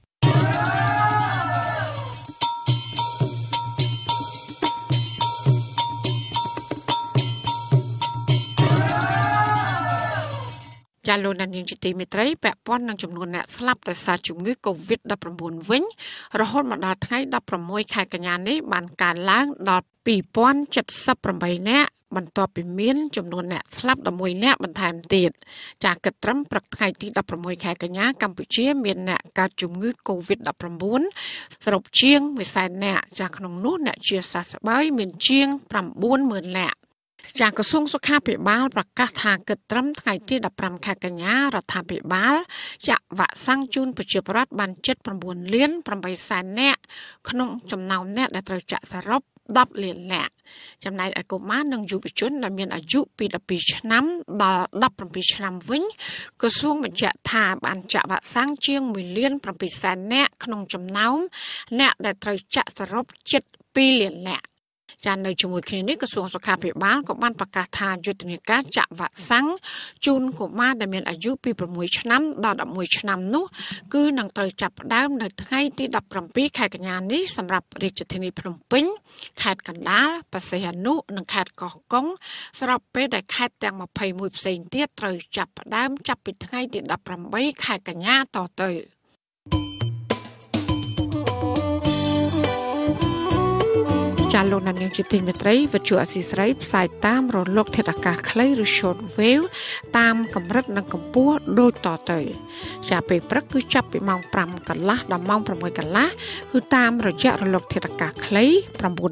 ចាលោកនាងជាទីមេត្រីពាក់ព័ន្ធនឹងចំនួនអ្នកស្លាប់ដោយសារជំងឺ កូវីដ ដប់ប្រាំបួន វិញរហូតមកដល់ថ្ងៃដប់ប្រាំមួយខែកញ្ញានេះបានកើនឡើងដល់ពីរពាន់ចិតសិបប្រាំបីនាក់បន្ទាប់ពីមានចំនួនអ្នកស្លាប់ដប់មួយនាក់បន្ថែមទៀតចាគិតត្រឹមព្រឹកថ្ងៃទីដប់ប្រាំមួយខែកញ្ញាកម្ពុជាមានអ្នកកើតជំងឺ កូវីដ ដប់ប្រាំបួន សរុបជាងមួយសែននាក់ចាក្នុងនោះអ្នកជាសះស្បើយមានជាងប្រាំបួនម៉ឺននាក់ចាក្រសួងសុខាភិបាលប្រកាសថាគិតត្រឹមថ្ងៃទីដប់ប្រាំខែកញ្ញារដ្ឋាភិបាលចាក់វ៉ាក់សាំងជូនប្រជាពលរដ្ឋបានជិតប្រាំបួនលានប្រាំបីសែននាក់ក្នុងចំណោមអ្នកដែលត្រូវចាក់សរុបដប់លាននាក់ចំណែកឯកុមារនិងយុវជនដែលមានអាយុពីដប់ពីរឆ្នាំដល់ដប់ប្រាំពីរឆ្នាំវិញក្រសួងបញ្ជាក់ថាបានចាក់វ៉ាក់សាំងជាងមួយលានប្រាំពីរសែននាក់ក្នុងចំណោមអ្នកដែលត្រូវចាក់សរុបជិតពីរលាននាក់ចានៅជាមួយគ្នានេះក្រសួងសុខាភិបាលក៏បានប្រកាសថាយុទ្ធនាការចាក់វ៉ាក់សាំងជូនកុមារដែលមានអាយុពីប្រាំមួយឆ្នាំដល់ដប់មួយឆ្នាំនោះគឺនឹងត្រូវចាប់ផ្ដើមនៅថ្ងៃទីដប់ប្រាំពីរខែកញ្ញានេះសម្រាប់រាជធានីភ្នំពេញខេត្តកណ្ដាលបរសៃហនុនិងខេត្តកោះកុងស្របពេលដែលខេត្តទាំងម្ភៃមួយផ្សេងទៀតត្រូវចាប់ផ្ដើមចាប់ពីថ្ងៃទីដប់ប្រាំបីខែកញ្ញាតទៅចាលោកនាងជាទីមេត្រីវិទ្យុអសីស្រីផ្សាយតាមរលកធាតុអាកាសខ្លីឬ short wave តាមកម្រិតនិងកម្ពស់ដូចតទៅចាពេលព្រឹកគឺចាប់ពីម៉ោងប្រាំកន្លះដល់ម៉ោងប្រាំមួយកន្លះគឺតាមរយៈរលកធាតុអាកាសខ្លី ៩,៩៤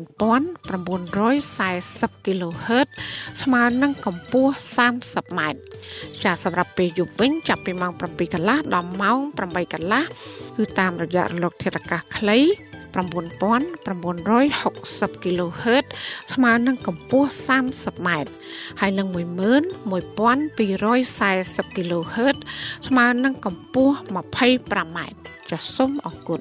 ០ kHz ស្មើនឹងកម្ពស់សាមសិបម៉ែត្រចាសម្រាប់ពេលយប់វិញចាប់ពីម៉ោងប្រាំពីរកន្លះដល់ម៉ោងប្រាំបីកន្លះគឺតាមរយៈរលកធាតុអាកាសខ្លី ៩,៩៦០ kHz ស្មើនឹងកម្ពស់សាមសិបម៉ែត្រហើយនឹង មួយម៉ឺនមួយពាន់ពីររយសែសិប kHz ស្មើនឹងកម្ពស់ម្ភៃប្រាំម៉ែត្រចាសសូមអរគុណ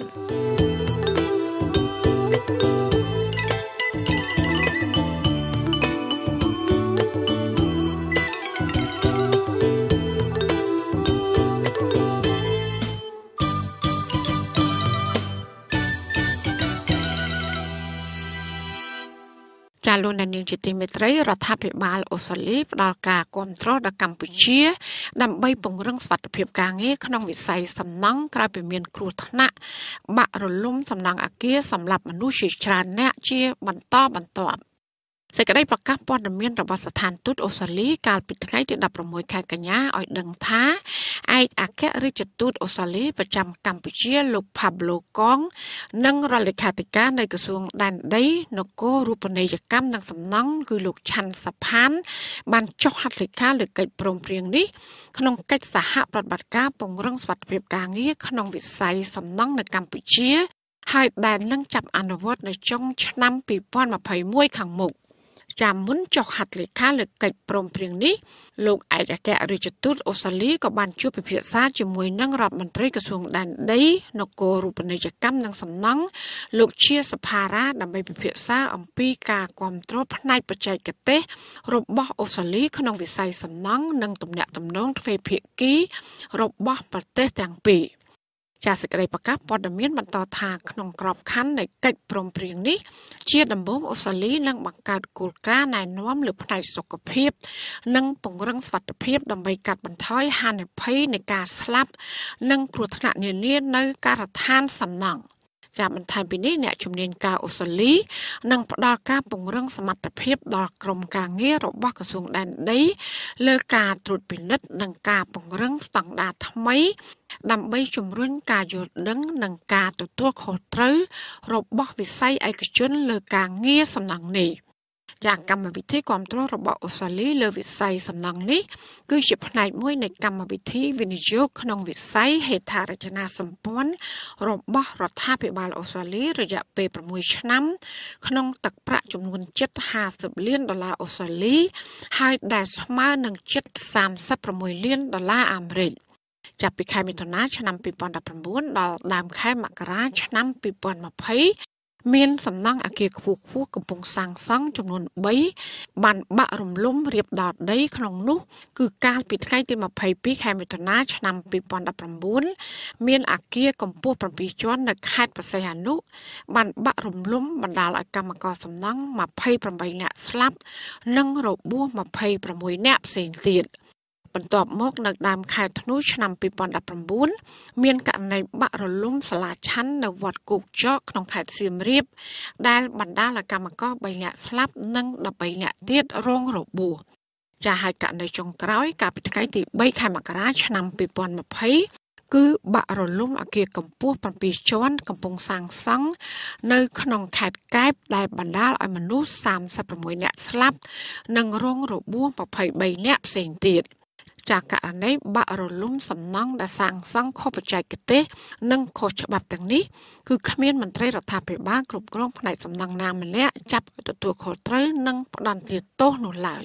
ជាទីមេត្រីរដ្ឋាភិបាលអូស្ត្រាលីផ្ដល់ការគាំទ្រដល់កម្ពុជាដើម្បីពង្រឹងសុវត្ថិភាពការងារក្នុងវិស័យសំណង់ក្រោយពីមានគ្រោះថ្នាក់បាក់រលំសំណង់អគារសម្រាប់មនុស្សជាច្រើនអ្នកជាបន្តបន្ទាប់សេចក្តីប្រកាសព័ត៌មានរបស់ស្ថានទូតអូស្ត្រាលីកាលពីថ្ងៃទីដប់ប្រាំមួយខែកញ្ញាឲ្យដឹងថាឯកអគ្គរដ្ឋទូតអូស្ត្រាលីប្រចាំកម្ពុជាលោក Pablo Kong និងរដ្ឋលេខាធិការនៃក្រសួងដែនដីនគររូបនីយកម្មនិងសំណង់គឺលោកឆាន់សាផានបានចុះហត្ថលេខាលើកិច្ចព្រមព្រៀងនេះក្នុងកិច្ចសហប្រតិបត្តិការពង្រឹងសុវត្ថិភាពការងារក្នុងវិស័យសំណង់នៅកម្ពុជាហើយដែលនឹងចាប់អនុវត្តនៅចុងឆ្នាំពីរពាន់ម្ភៃមួយខាងមុខចាំមុនចុះហត្ថលេខាលើកិច្ចព្រមព្រៀងនេះលោកឯកអគ្គរដ្ឋទូតអូស្ត្រាលីក៏បានជួបពិភាក្សាជាមួយនឹងរដ្ឋមន្ត្រីក្រសួងដែនដីនគររូបនីយកម្មនិងសំណង់លោកជាសភារាដើម្បីពិភាក្សាអំពីការគាំទ្រផ្នែកបច្ចេកទេសរបស់អូស្ត្រាលីក្នុងវិស័យសំណង់និងទំនាក់ទំនងទ្វេភាគីរបស់ប្រទេសទាំងពីរជាសេចក្តីប្រកាសព័ត៌មានបន្តថាក្នុងក្របខ័ណ្ឌនៃកិច្ចព្រមព្រៀងនេះជាដំបូងអូស្ត្រាលីនឹងបង្កើតគោលការណ៍ណែនាំលើផ្នែកសុខភាពនិងពង្រឹងសុវត្ថិភាពដើម្បីកាត់បន្ថយហានិភ័យនៃការស្លាប់និងគ្រោះថ្នាក់នានានៅការដ្ឋានសំណង់ជាបន្ថែមពីនេះអ្នកជំនាញការអូស្ត្រាលីនឹងផ្ដល់ការពង្រឹងសមត្ថភាពដល់ក្រុមការងាររបស់ក្រសួងដែនដីលើការត្រួតពិនិត្យនិងការពង្រឹងស្តង់ដារថ្មីដើម្បីជំរុញការយល់ដឹងនិងការទទួលខុសត្រូវរបស់វិស័យឯកជនលើការងារសំណង់នេះយ៉ាងកម្មវិធីគាំទ្ររបស់អូស្ត្រាលីលើវិស័យសំណង់នេះគឺជាផ្នែកមួយនៃកម្មវិធីវិនិយោគក្នុងវិស័យហេដ្ឋារចនាសម្ព័ន្ធរបស់រដ្ឋាភិបាលអូស្ត្រាលីរយៈពេលប្រាំមួយឆ្នាំក្នុងទឹកប្រាក់ចំនួនជិតห้าสิบលានដុល្លារអូស្ត្រាលីហើយដែលស្មើនឹងជិតសាមសិបប្រាំមួយលានដុល្លារអាមេរិកចាប់ពីខែមិថុនាឆ្នាំពីរពាន់ដប់ប្រាំបួនដល់ដើមខែមករាឆ្នាំពីរពាន់ម្ភៃមានសំណង់អគារខ្ពស់ខ្ពស់កំពុងសាងសង់ចំនួនបីបានបាក់រំលំរាបដល់ដីក្នុងនោះគឺកាលពីថ្ងៃទីម្ភៃពីរខែមិថុនាឆ្នាំពីរពាន់ដប់ប្រាំបួនមានអគារកម្ពស់ប្រាំពីរជាន់នៅខេត្តបរសៃអនុបានបាក់រំលំបណ្ដាលឲ្យកម្មករសំណង់ម្ភៃប្រាំបីនាក់ស្លាប់និងរបួសម្ភៃប្រាំមួយនាក់ផ្សេងទៀតបន្ទាប់មកនៅដើមខែធ្នូឆ្នាំពីរពាន់ដប់ប្រាំបួនមានករណីបាក់រលំសាលាឆាន់នៅវត្តគោកចកក្នុងខេត្តសៀមរាបដែលបណ្ដាលឲ្យកម្មករបីនាក់ស្លាប់និងដប់បីនាក់ទៀតរងរបួសចាហើយករណីចុងក្រោយកាលពីថ្ងៃទីបីខែមករាឆ្នាំពីរពាន់ម្ភៃគឺបាក់រលំអគារកម្ពស់ប្រាំពីរជាន់កំពុងសាងសង់នៅក្នុងខេត្តកែបដែលបណ្ដាលឲ្យមនុស្សសាមសិបប្រាំមួយនាក់ស្លាប់និងរងរបួសម្ភៃបីនាក់ផ្សេងទៀតจากករណីបាក់រលំសំណង់ដែលសាងសង់ខុសបច្ចេកទេសនិងខុសច្បាប់ទាំងនេះគឺគ្មានមន្ត្រីរដ្ឋាភិបាលគ្រប់គ្រងផ្នែកសំណង់ណាម្នាក់ចាប់ទទួលខុសត្រូវនិងផ្ដន្ទាទោសនោះឡើយ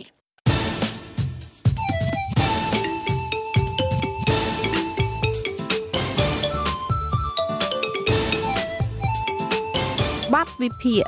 បាត់វិភាគ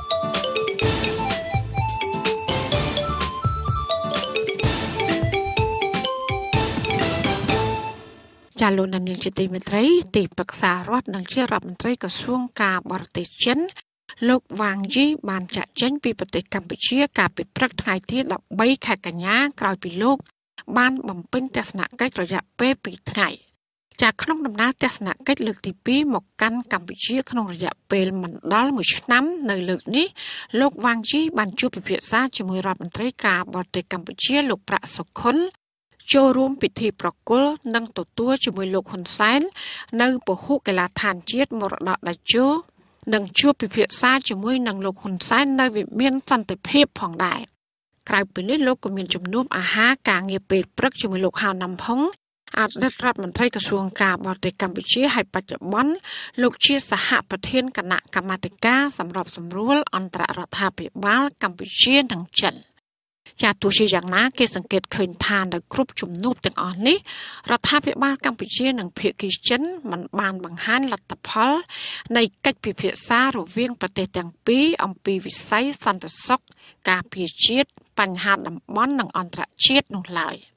ចាលោកនាយកជាទីមេត្រីទីប្រឹក្សារដ្ឋនិងជារដ្ឋមន្ត្រីក្រសួងការបរទេសចិនលោកវ៉ាងយីបានចាក់ចេញពីប្រទេសកម្ពុជាកាលពីព្រឹកថ្ងៃទីដប់បីខែកញ្ញាក្រោយពីលោកបានបំពេញទស្សនកិច្ចរយៈពេលពីរថ្ងៃចាក្នុងដំណើរទស្សនកិច្ចលើកទីពីរមកកាន់កម្ពុជាក្នុងរយៈពេលមិនដល់មួយឆ្នាំនៅលើកនេះលោកវ៉ាងយីបានជួបពិភាក្សាជាមួយរដ្ឋមន្ត្រីការបរទេសកម្ពុជាលោកប្រាក់សុខុនចូលរួមពិធីប្រគល់និងទទួលជាមួយលោកហ៊ុនសែននៅពហុកីឡដ្ឋានជាតិមរតកតេជោនិងជួបពិភាក្សាជាមួយនឹងលោកហ៊ុនសែននៅវិមានសន្តិភាពផងដែរក្រៅពីនេះលោកក៏មានជំនួបអាហារការងារពេលព្រឹកជាមួយលោកហៅណាំផុងអតីតរដ្ឋមន្ត្រីក្រសួងការបរទេសកម្ពុជាហើយបច្ចុប្បន្នលោកជាសហប្រធានគណៈកម្មាធិការសម្របសម្រួលអន្តររដ្ឋាភិបាលកម្ពុជានិងចិនចាទោះជាយ៉ាងណាគេសង្កេតឃើញថានៅគ្រប់ជំនួបទាំងអស់នេះរដ្ឋាភិបាលកម្ពុជានិងភាគីចិនមិនបានបង្ហាញលទ្ធផលនៃកិច្ចពិភាក្សារវាងប្រទេសទាំងពីរអំពីវិស័យសន្តិសុខការពារជាតិបញ្ហាតំបន់និងអន្តរជាតិនោះឡើយ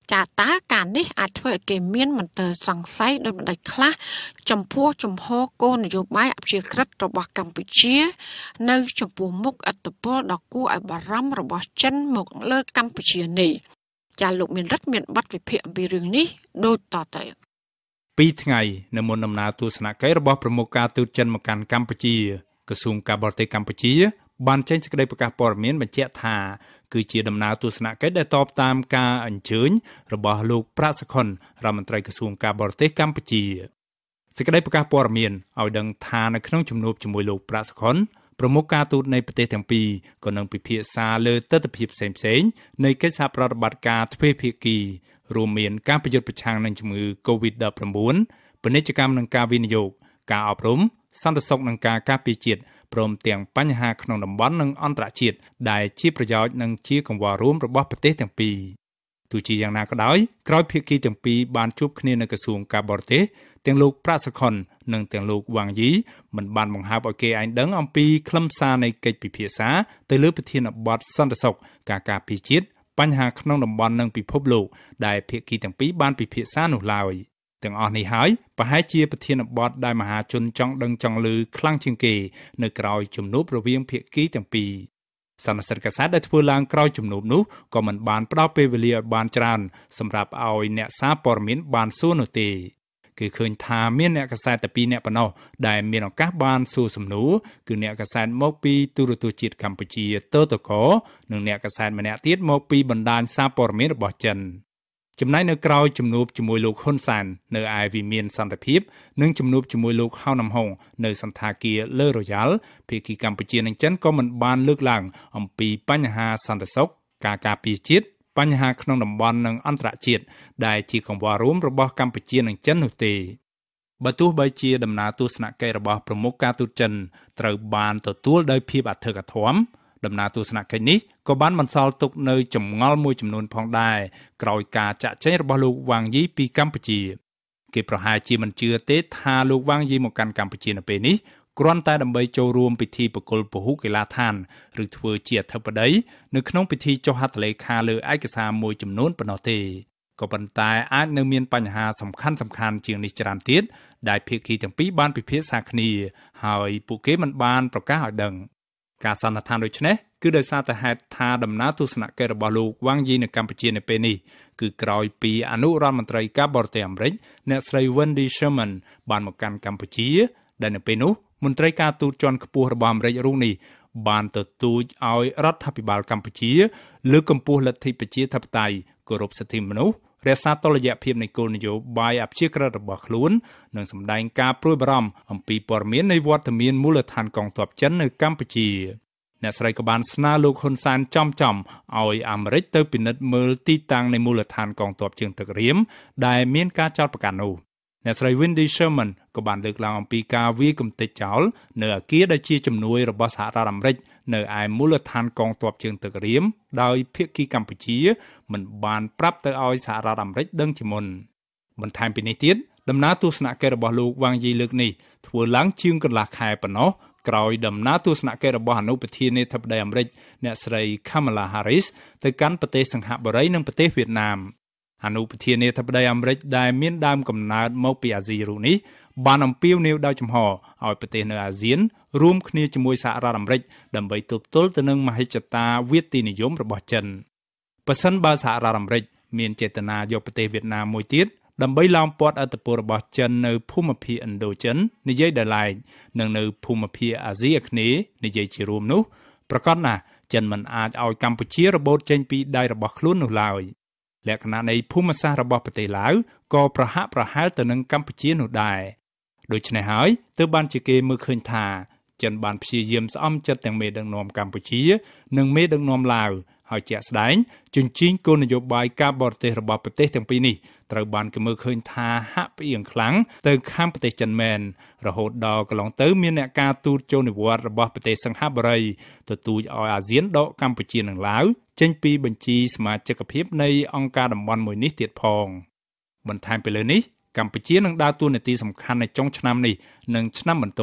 ចាតើការនេះអាចធ្វើឲ្យគេមានមន្ទិលសង្ស័យដោយបណ្ដាច់ខ្លះចំពោះជំហរគោលនយោបាយអព្យាក្រឹតរបស់កម្ពុជានៅចំពោះមុខឥទ្ធិពលដ៏គួរឲ្យបារម្ភរបស់ចិនមកលើកម្ពុជានេះចាលោកមានរិទ្ធមានបទវិភាគអំពីរឿងនេះដូចតទៅពីរថ្ងៃនៅមុនដំណើរទស្សនកិច្ចរបស់ប្រមុខការទូតចិនមកកាន់កម្ពុជាក្រសួងការបរទេសកម្ពុជាបានចេញសេចក្តីប្រកាសព័ត៌មានបញ្ជាក់ថាគឺជាដំណើរទស្សនកិច្ចដែលតបតាមការអញ្ជើញរបស់លោកប្រាក់សុខុនរដ្ឋមន្ត្រីក្រសួងការបរទេសកម្ពុជាសេចក្តីប្រកាសព័ត៌មានឲ្យដឹងថានៅក្នុងជំនួបជាមួយលោកប្រាក់សុខុនប្រមុខការទូតនៃប្រទេសទាំងពីរក៏នឹងពិភាក្សាលើទិដ្ឋភាពផ្សេងៗនៃកិច្ចសហប្រតិបត្តិការទ្វេភាគីរួមមានការប្រយុទ្ធប្រឆាំងនឹងជំងឺ កូវីដ ដប់ប្រាំបួន ពាណិជ្ជកម្មនិងការវិនិយោគការអប់រំសន្តិសុខនិងការការពារជាតិព្រមទាំងបញ្ហាក្នុងតំបន់និងអន្តរជាតិដែលជាប្រយោជន៍និងជាកង្វល់រួមរបស់ប្រទេសទាំងពីរទោះជាយ៉ាងណាក៏ដោយក្រោយភាគីទាំងពីរបានជួបគ្នានៅក្រសួងការបរទេសទាំងលោកប្រាក់សុខុននិងទាំងលោកវ៉ាងយីមិនបានបង្ហើបឲ្យគេឯងដឹងអំពីខ្លឹមសារនៃកិច្ចពិភាក្សាទៅលើប្រធានបទសន្តិសុខការការពារជាតិបញ្ហាក្នុងតំបន់និងពិភពលោកដែលភាគីទាំងពីរបានពិភាក្សានោះឡើយទាំងអស់នេះហើយប្រហែលជាប្រធានបទដែលមហាជនចង់ដឹងចង់ឮខ្លាំងជាងគេនៅក្រៅជំនួបរវាងភាគីទាំងពីរសន្និសីទកាសែតដែលធ្វើឡើងក្រោយជំនួបនោះក៏មិនបានផ្ដល់ពេលវេលាឲ្យបានច្រើនសម្រាប់ឲ្យអ្នកសារព័ត៌មានបានសួរនោះទេគឺឃើញថាមានអ្នកកាសែតតែពីរអ្នកប៉ុណ្ណោះដែលមានឱកាសបានសួរសំណួរគឺអ្នកកាសែតមកពីទូរទស្សន៍ជាតិកម្ពុជាតតកនិងអ្នកកាសែតម្នាក់ទៀតមកពីបណ្ដាញសារព័ត៌មានរបស់ចិនចំណែកនៅក្រៅជំនួបជាមួយលោកហ៊ុនសែននៅឯវិមានសន្តិភាពនិងជំនួបជាមួយលោកហៅណាំហុងនៅសន្តាគារលើរ៉ូយ៉ាល់ភាគីកម្ពុជានិងចិនក៏មិនបានលើកឡើងអំពីបញ្ហាសន្តិសុខការការពារជាតិបញ្ហាក្នុងតំបន់និងអន្តរជាតិដែលជាកង្វល់រួមរបស់កម្ពុជានិងចិននោះទេបើទោះបីជាដំណើរទស្សនកិច្ចរបស់ប្រមុខការទូតចិនត្រូវបានទទួលដោយភាពអធិកអធមដំណើរទស្សនកិច្ចនេះក៏បានបន្សល់ទុកនៅចម្ងល់មួយចំនួនផងដែរក្រោយការចាក់ចែងរបស់លោកវ៉ាងយីពីកម្ពុជាគេប្រហែលជាមិនជឿទេថាលោកវ៉ាងយីមកកាន់កម្ពុជានៅពេលនេះគ្រាន់តែដើម្បីចូលរួមពិធីប្រគល់ពហុកីឡាដ្ឋានឬធ្វើជាអធិបតីនៅក្នុងពិធីចុះហត្ថលេខាលើឯកសារមួយចំនួនប៉ុណ្ណោះទេក៏ប៉ុន្តែអាចនៅមានបញ្ហាសំខាន់សំខាន់ជាងនេះច្រើនទៀតដែលភាគីទាំងពីរបានពិភាក្សាគ្នាហើយពួកគេមិនបានប្រកាសឲ្យដឹងការសន្និដ្ឋានដូចនេះគឺដោយសារតែហេតុថាដំណើរទស្សនកិច្ចរបស់លោកវ៉ាងយីនៅកម្ពុជានៅពេលនេះគឺក្រោយពីអនុរដ្ឋមន្ត្រីការបរទេសអាមេរិកអ្នកស្រី Wendy Sherman បានមកកាន់កម្ពុជាដែលនៅពេលនោះមន្ត្រីការទូតជាន់ខ្ពស់របស់អាមេរិករូបនេះបានទទូចឲ្យរដ្ឋាភិបាលកម្ពុជាលើកកម្ពស់លទ្ធិប្រជាធិបតេយ្យគោរពសិទ្ធិមនុស្សរក្សាតុល្យភាពនៃគោលនយោបាយអព្យាក្រឹតរបស់ខ្លួននិងសម្ដែងការព្រួយបារម្ភអំពីព័ត៌មាននៃវត្តមានមូលដ្ឋានកងទ័ពចិននៅកម្ពុជាអ្នកស្រីក៏បានស្នើលោកហ៊ុនសែនចំចំឲ្យអាមេរិកទៅពិនិត្យមើលទីតាំងនៃមូលដ្ឋានកងទ័ពជើងទឹករៀមដែលមានការចោទប្រកាន់នោះអ្នកស្រី Wendy Sherman ក៏បានលើកឡើងអំពីការវាយកម្ទេចចោលនៅអគារដែលជាជំនួយរបស់សហរដ្ឋអាមេរិកនៅឯមូលដ្ឋានកងទ័ពជើងទឹករៀមដោយភាគីកម្ពុជាមិនបានប្រាប់ទៅឲ្យសហរដ្ឋអាមេរិកដឹងជាមុនបន្ថែមពីនេះទៀតដំណើរទស្សនកិច្ចរបស់លោកវ៉ាងយីលើកនេះធ្វើឡើងជាងកន្លះខែប៉ុណ្ណោះក្រោយដំណើរទស្សនកិច្ចរបស់អនុប្រធានាធិបតីអាមេរិកអ្នកស្រី Kamala Harris ទៅកាន់ប្រទេសសិង្ហបុរីនិងប្រទេសវៀតណាមអនុប្រធានាធិបតីអាមេរិកដែលមានដើមកំណើតមកពីអាស៊ីរូបនេះបានអំពាវនាវដោយចំហឲ្យប្រទេសនៅអាស៊ានរួមគ្នាជាមួយសហរដ្ឋអាមេរិកដើម្បីទប់ទល់ទៅនឹងមហិច្ឆតាវាទីនិយមរបស់ចិនប្រសិនបើសហរដ្ឋអាមេរិកមានចេតនាយកប្រទេសវៀតណាមមួយទៀតដើម្បីឡោមព័ទ្ធឥទ្ធិពលរបស់ចិននៅភូមិភាគឥណ្ឌូចិននិយាយដោយឡែកនិងនៅភូមិភាគអាស៊ីអាគ្នេយ៍និយាយជារួមនោះប្រកាសណាស់ចិនមិនអាចឲ្យកម្ពុជារបូតចេញពីដៃរបស់ខ្លួននោះឡើយលក្ខណៈនៃភូមិសាស្ត្ររបស់ប្រទេសឡាវក៏ប្រហាក់ប្រហែលទៅនឹងកម្ពុជានោះដែរដូច្នេះហើយទើបបានជាគេមើលឃើញថាចិនបានព្យាយាមស្អំចិត្តទាំងមេដឹកនាំកម្ពុជានិងមេដឹកនាំឡាវហើយជាក់ស្ដែងជញ្ជីងគោលនយោបាយការបរទេសរបស់ប្រទេសទាំងពីរនេះត្រូវបានគេមើលឃើញថាហាក់ផ្អៀងខ្លាំងទៅខាងប្រទេសចិនមែនរហូតដល់កន្លងទៅមានអ្នកការទូតចូលនិវត្តន៍របស់ប្រទេសសិង្ហបុរីទទូចឲ្យអាស៊ានដកកម្ពុជានិងឡាវចេញពីបញ្ជីសមាជិកភាពនៃអង្គការតំបន់មួយនេះទៀតផងបន្ថែមពីលើនេះកម្ពុជានឹងដើរតួនាទីសំខាន់នៅចុងឆ្នាំនេះនិងឆ្នាំបន្ទាប់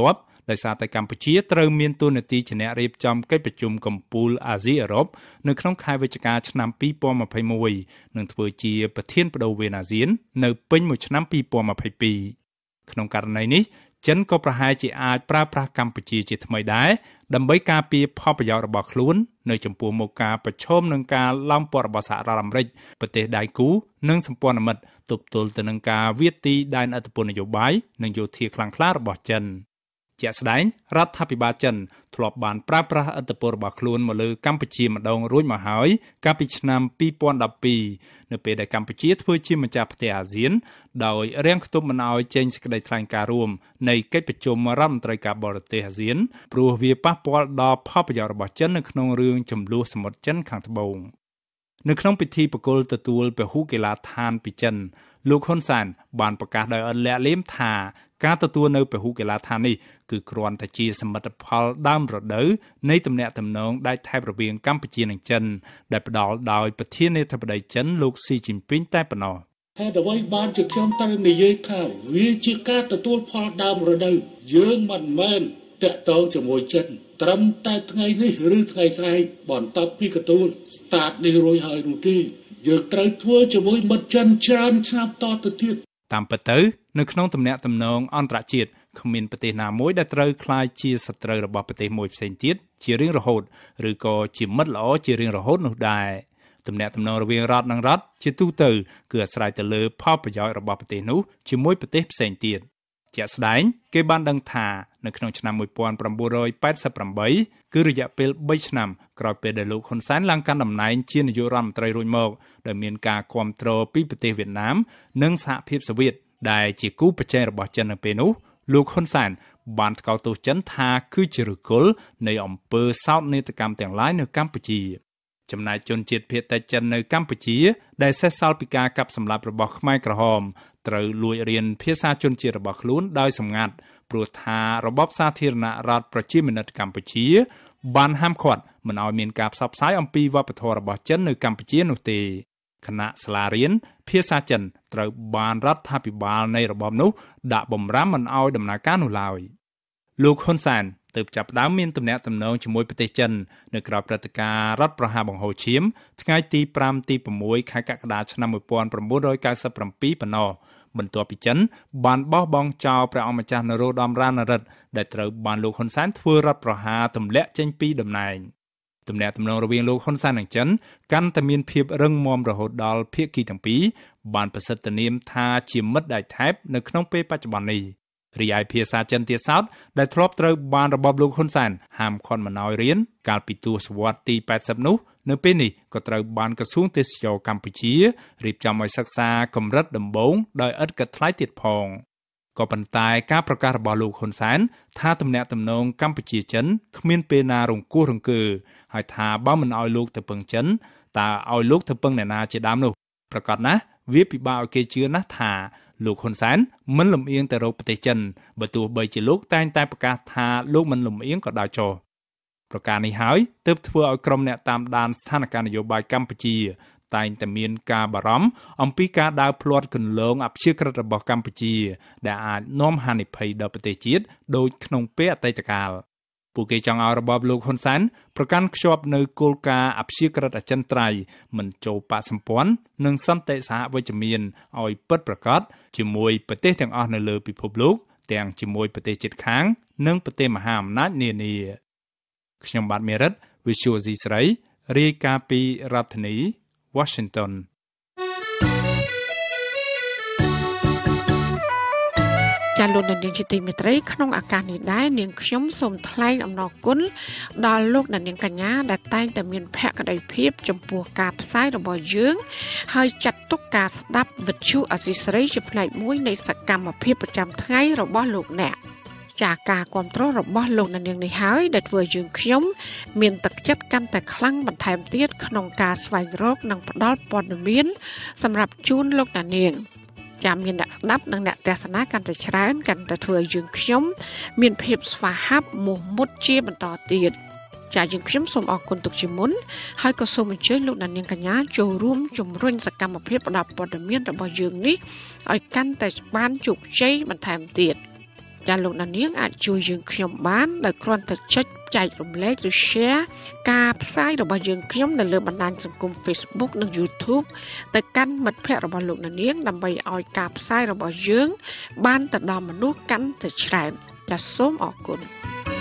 ដោយសារតែកម្ពុជាត្រូវមានតួនាទីជាអ្នករៀបចំកិច្ចប្រជុំកំពូលអាស៊ីអឺរ៉ុបនៅក្នុងខែវិច្ឆិកាឆ្នាំពីរពាន់ម្ភៃមួយ និងធ្វើជាប្រធានបដូវវេនអាស៊ាននៅពេញមួយឆ្នាំពីរពាន់ម្ភៃពីរ ក្នុងករណីនេះចិនក៏ប្រហែលជាអាចប្រើប្រាស់កម្ពុជាជាថ្មីដែរដើម្បីការពារផលប្រយោជន៍របស់ខ្លួននៅចំពោះមុខការប្រឈមនឹងការឡោមព័ទ្ធរបស់សហរដ្ឋអាមេរិកប្រទេសដៃគូនិងសម្ព័ន្ធមិត្តទប់ទល់ទៅនឹងការវាយទីដែនឥទ្ធិពលនយោបាយនិងយោធាខ្លាំងក្លារបស់ចិនជាក់ស្ដែងរដ្ឋាភិបាលចិនធ្លាប់បានប្រើប្រាស់ឥទ្ធិពលរបស់ខ្លួនមកលើកម្ពុជាម្ដងរួចមកហើយកាលពីឆ្នាំពីរពាន់ដប់ពីរនៅពេលដែលកម្ពុជាធ្វើជាម្ចាស់ផ្ទះអាស៊ានដោយរាំងខ្ទប់មិនឲ្យចេញសេចក្តីថ្លែងការណ៍រួមនៃកិច្ចប្រជុំរដ្ឋមន្ត្រីការបរទេសអាស៊ានព្រោះវាប៉ះពាល់ដល់ផលប្រយោជន៍របស់ចិននៅក្នុងរឿងជម្លោះសមុទ្រចិនខាងត្បូងនៅក្នុងពិធីប្រគល់ទទួលពហុកីឡដ្ឋានពីចិនលោកហ៊ុនសែនបានប្រកាសដោយឥតលាក់លៀមថាការទទួលនៅពហុកីឡដ្ឋាននេះគឺគ្រាន់តែជាសមិទ្ធផលដើមរដូវនៃទំនាក់ទំនងដាច់ថែបរវាងកម្ពុជានិងចិនដែលផ្ដល់ដោយប្រធានាធិបតីចិនលោកស៊ីជីនពីងតែប៉ុណ្ណោះហេតុអ្វីបានជាខ្ញុំត្រូវនិយាយថាវាជាការទទួលផលដើមរដូវយើងមិនមែនតាក់ទងជាមួយចិនត្រឹមតែថ្ងៃនេះឬថ្ងៃស្អែកបន្ទាប់ពីទទួលស្តាតនេះរួចហើយនោះទេយើងត្រូវធ្វើជាមួយមិត្តចិនច្រើនឆ្នាំតទៅទៀតតាមពិតទៅនៅក្នុងទំនាក់ទំនងអន្តរជាតិគ្មានប្រទេសណាមួយដែលត្រូវក្លាយជាសត្រូវរបស់ប្រទេសមួយផ្សេងទៀតជារៀងរហូតឬក៏ជាមិត្តល្អជារៀងរហូតនោះដែរទំនាក់ទំនងរវាងរដ្ឋនិងរដ្ឋជាទូទៅគឺអាស្រ័យទៅលើផលប្រយោជន៍របស់ប្រទេសនោះជាមួយប្រទេសផ្សេងទៀតជាក់ស្ដែងគេបានដឹងថានៅក្នុងឆ្នាំmột nghìn chín trăm tám mươi támគឺរយៈពេលបីឆ្នាំក្រោយពេលដែលលោកហ៊ុនសែនឡើងកាន់តំណែងជានាយករដ្ឋមន្ត្រីរួចមកដែលមានការគាំទ្រពីប្រទេសវៀតណាមនិងសហភាពសូវៀតដែលជាគូប្រជែងរបស់ចិននៅពេលនោះលោកហ៊ុនសែនបានថ្កោលទោសចិនថាគឺជាឫសគល់នៃអំពើសោកនាដកម្មទាំងឡាយនៅកម្ពុជាចំណែកជនជាតិភាគតិចចិននៅកម្ពុជាដែលសេសសល់ពីការកាប់សម្លាប់របស់ខ្មែរក្រហមត្រូវលួចរៀនភាសាជនជាតិរបស់ខ្លួនដោយសម្ងាត់ព្រោះថារបបសាធារណរដ្ឋប្រជាមានិតកម្ពុជាបានហាមឃាត់មិនឲ្យមានការផ្សព្វផ្សាយអំពីវប្បធម៌របស់ចិននៅកម្ពុជានោះទេគណៈសាលារៀនភាសាចិនត្រូវបានរដ្ឋាភិបាលនៃរបបនោះដាក់បំរាមមិនឲ្យដំណើរការនោះឡើយលោកហ៊ុនសែនទើបចាប់ផ្ដើមមានទំនាក់ទំនងជាមួយប្រទេសចិននៅក្រៅព្រឹត្តិការណ៍រដ្ឋប្រហារបង្ហូរឈាមថ្ងៃទីប្រាំទី៦ខែកក្កដាឆ្នាំmột nghìn chín trăm chín mươi bảyប៉ុណ្ណោះបន្ទាប់ពីចិនបានបោះបង់ចោលព្រះអង្គម្ចាស់នរោត្តម រណរដ្ឋដែលត្រូវបានលោកហ៊ុនសែនធ្វើរដ្ឋប្រហារទម្លាក់ចេញពីតំណែងទំនាក់ទំនងរវាងលោកហ៊ុនសែននិងចិនកាន់តែមានភាពរឹងមាំរហូតដល់ភាគីទាំងពីរបានប្រសិទ្ធនាមថាជាមិត្តដៃថែបនៅក្នុងពេលបច្ចុប្បន្ននេះរីឯភាសាចិនទៀតសោតដែលធ្លាប់ត្រូវបានរបបលោកហ៊ុនសែនហាមឃាត់មិនឲ្យរៀនកាលពីទសវត្សរ៍ទីแปดสิบនោះនៅពេលនេះក៏ត្រូវបានក្រសួងទេសចរកម្ពុជារៀបចំឲ្យសិក្សាកម្រិតដំបូងដោយឥតគិតថ្លៃទៀតផងក៏ប៉ុន្តែការប្រកាសរបស់លោកហ៊ុនសែនថាទំនាក់ទំនងកម្ពុជាចិនគ្មានពេលណារង្គោះរង្គើហើយថាបើមិនឲ្យលោកទៅពឹងចិនតើឲ្យលោកទៅពឹងអ្នកណាជាដើមនោះប្រកាសណាស់វាពិបាកឲ្យគេជឿណាស់ថាលោកហ៊ុនសែនមិនលំអៀងទៅរកប្រទេសចិនបើទោះបីជាលោកតែងតែប្រកាសថាលោកមិនលំអៀងក៏ដោយចុះប្រការនេះហើយទើបធ្វើឲ្យក្រុមអ្នកតាមដានស្ថានភាពនយោបាយកម្ពុជាតែងតែមានការបារម្ភអំពីការដើរភ្លាត់គន្លងអព្យាក្រឹតរបស់កម្ពុជាដែលអាចនាំហានិភ័យដល់ប្រទេសជាតិដូចក្នុងពេលអតីតកាលពួកគេចង់ឲ្យរបបលោកហ៊ុនសែនប្រកាន់ខ្ជាប់នៅគោលការណ៍អព្យាក្រឹតអចិន្ត្រៃយ៍មិនចូលបកសម្ព័ន្ធនិងសន្តិសហវិជ្ជមានឲ្យពិតប្រាកដជាមួយប្រទេសទាំងអស់នៅលើពិភពលោកទាំងជាមួយប្រទេសជិតខាងនិងប្រទេសមហាអំណាចនានាខ្ញុំបាទមេរិត Visual C ស្រីរាយការណ៍ពីរដ្ឋធានី Washington ចាលោកនាងជាទីមេត្រីក្នុងឱកាសនេះដែរនាងខ្ញុំសូមថ្លែងអំណរគុណដល់លោកនាងកញ្ញាដែលតែងតែមានភក្ដីភាពចំពោះការផ្សាយរបស់យើងហើយចាត់ទុកការស្ដាប់វិទ្យុអសីស្រីជាផ្នែកមួយនៃសកម្មភាពប្រចាំថ្ងៃរបស់លោកអ្នកចាការគ្រប់គ្រងរបស់លោកនាងនេះហើយដែលធ្វើយើងខ្ញុំមានទឹកចិត្តកាន់តែខ្លាំងបន្ថែមទៀតក្នុងការស្វែងរកនិងផ្តល់ព័ត៌មានសម្រាប់ជូនលោកនាងចាំមានអ្នកស្ដាប់និងអ្នកទស្សនាកាន់តែច្រើនកាន់តែធ្វើឲ្យយើងខ្ញុំមានភាពស្វាហាប់មោះមុតជាបន្តទៀតចាយើងខ្ញុំសូមអរគុណទុកជាមុនហើយក៏សូមអញ្ជើញលោកនាងកញ្ញាចូលរួមជំរុញសកម្មភាពផ្តល់ព័ត៌មានរបស់យើងនេះឲ្យកាន់តែបានជោគជ័យបន្ថែមទៀតចាលោកនាងអាចជួយយើងខ្ញុំបានដោយគ្រាន់តែចុចចែករំលែកឬ share ការផ្សាយរបស់យើងខ្ញុំនៅលើបណ្ដាញសង្គម Facebook និង YouTube ទៅកាន់មិត្តភ័ក្តិរបស់លោកនាងដើម្បីឲ្យការផ្សាយរបស់យើងបានទៅដល់មនុស្សកាន់តែច្រើនចាសសូមអរគុណ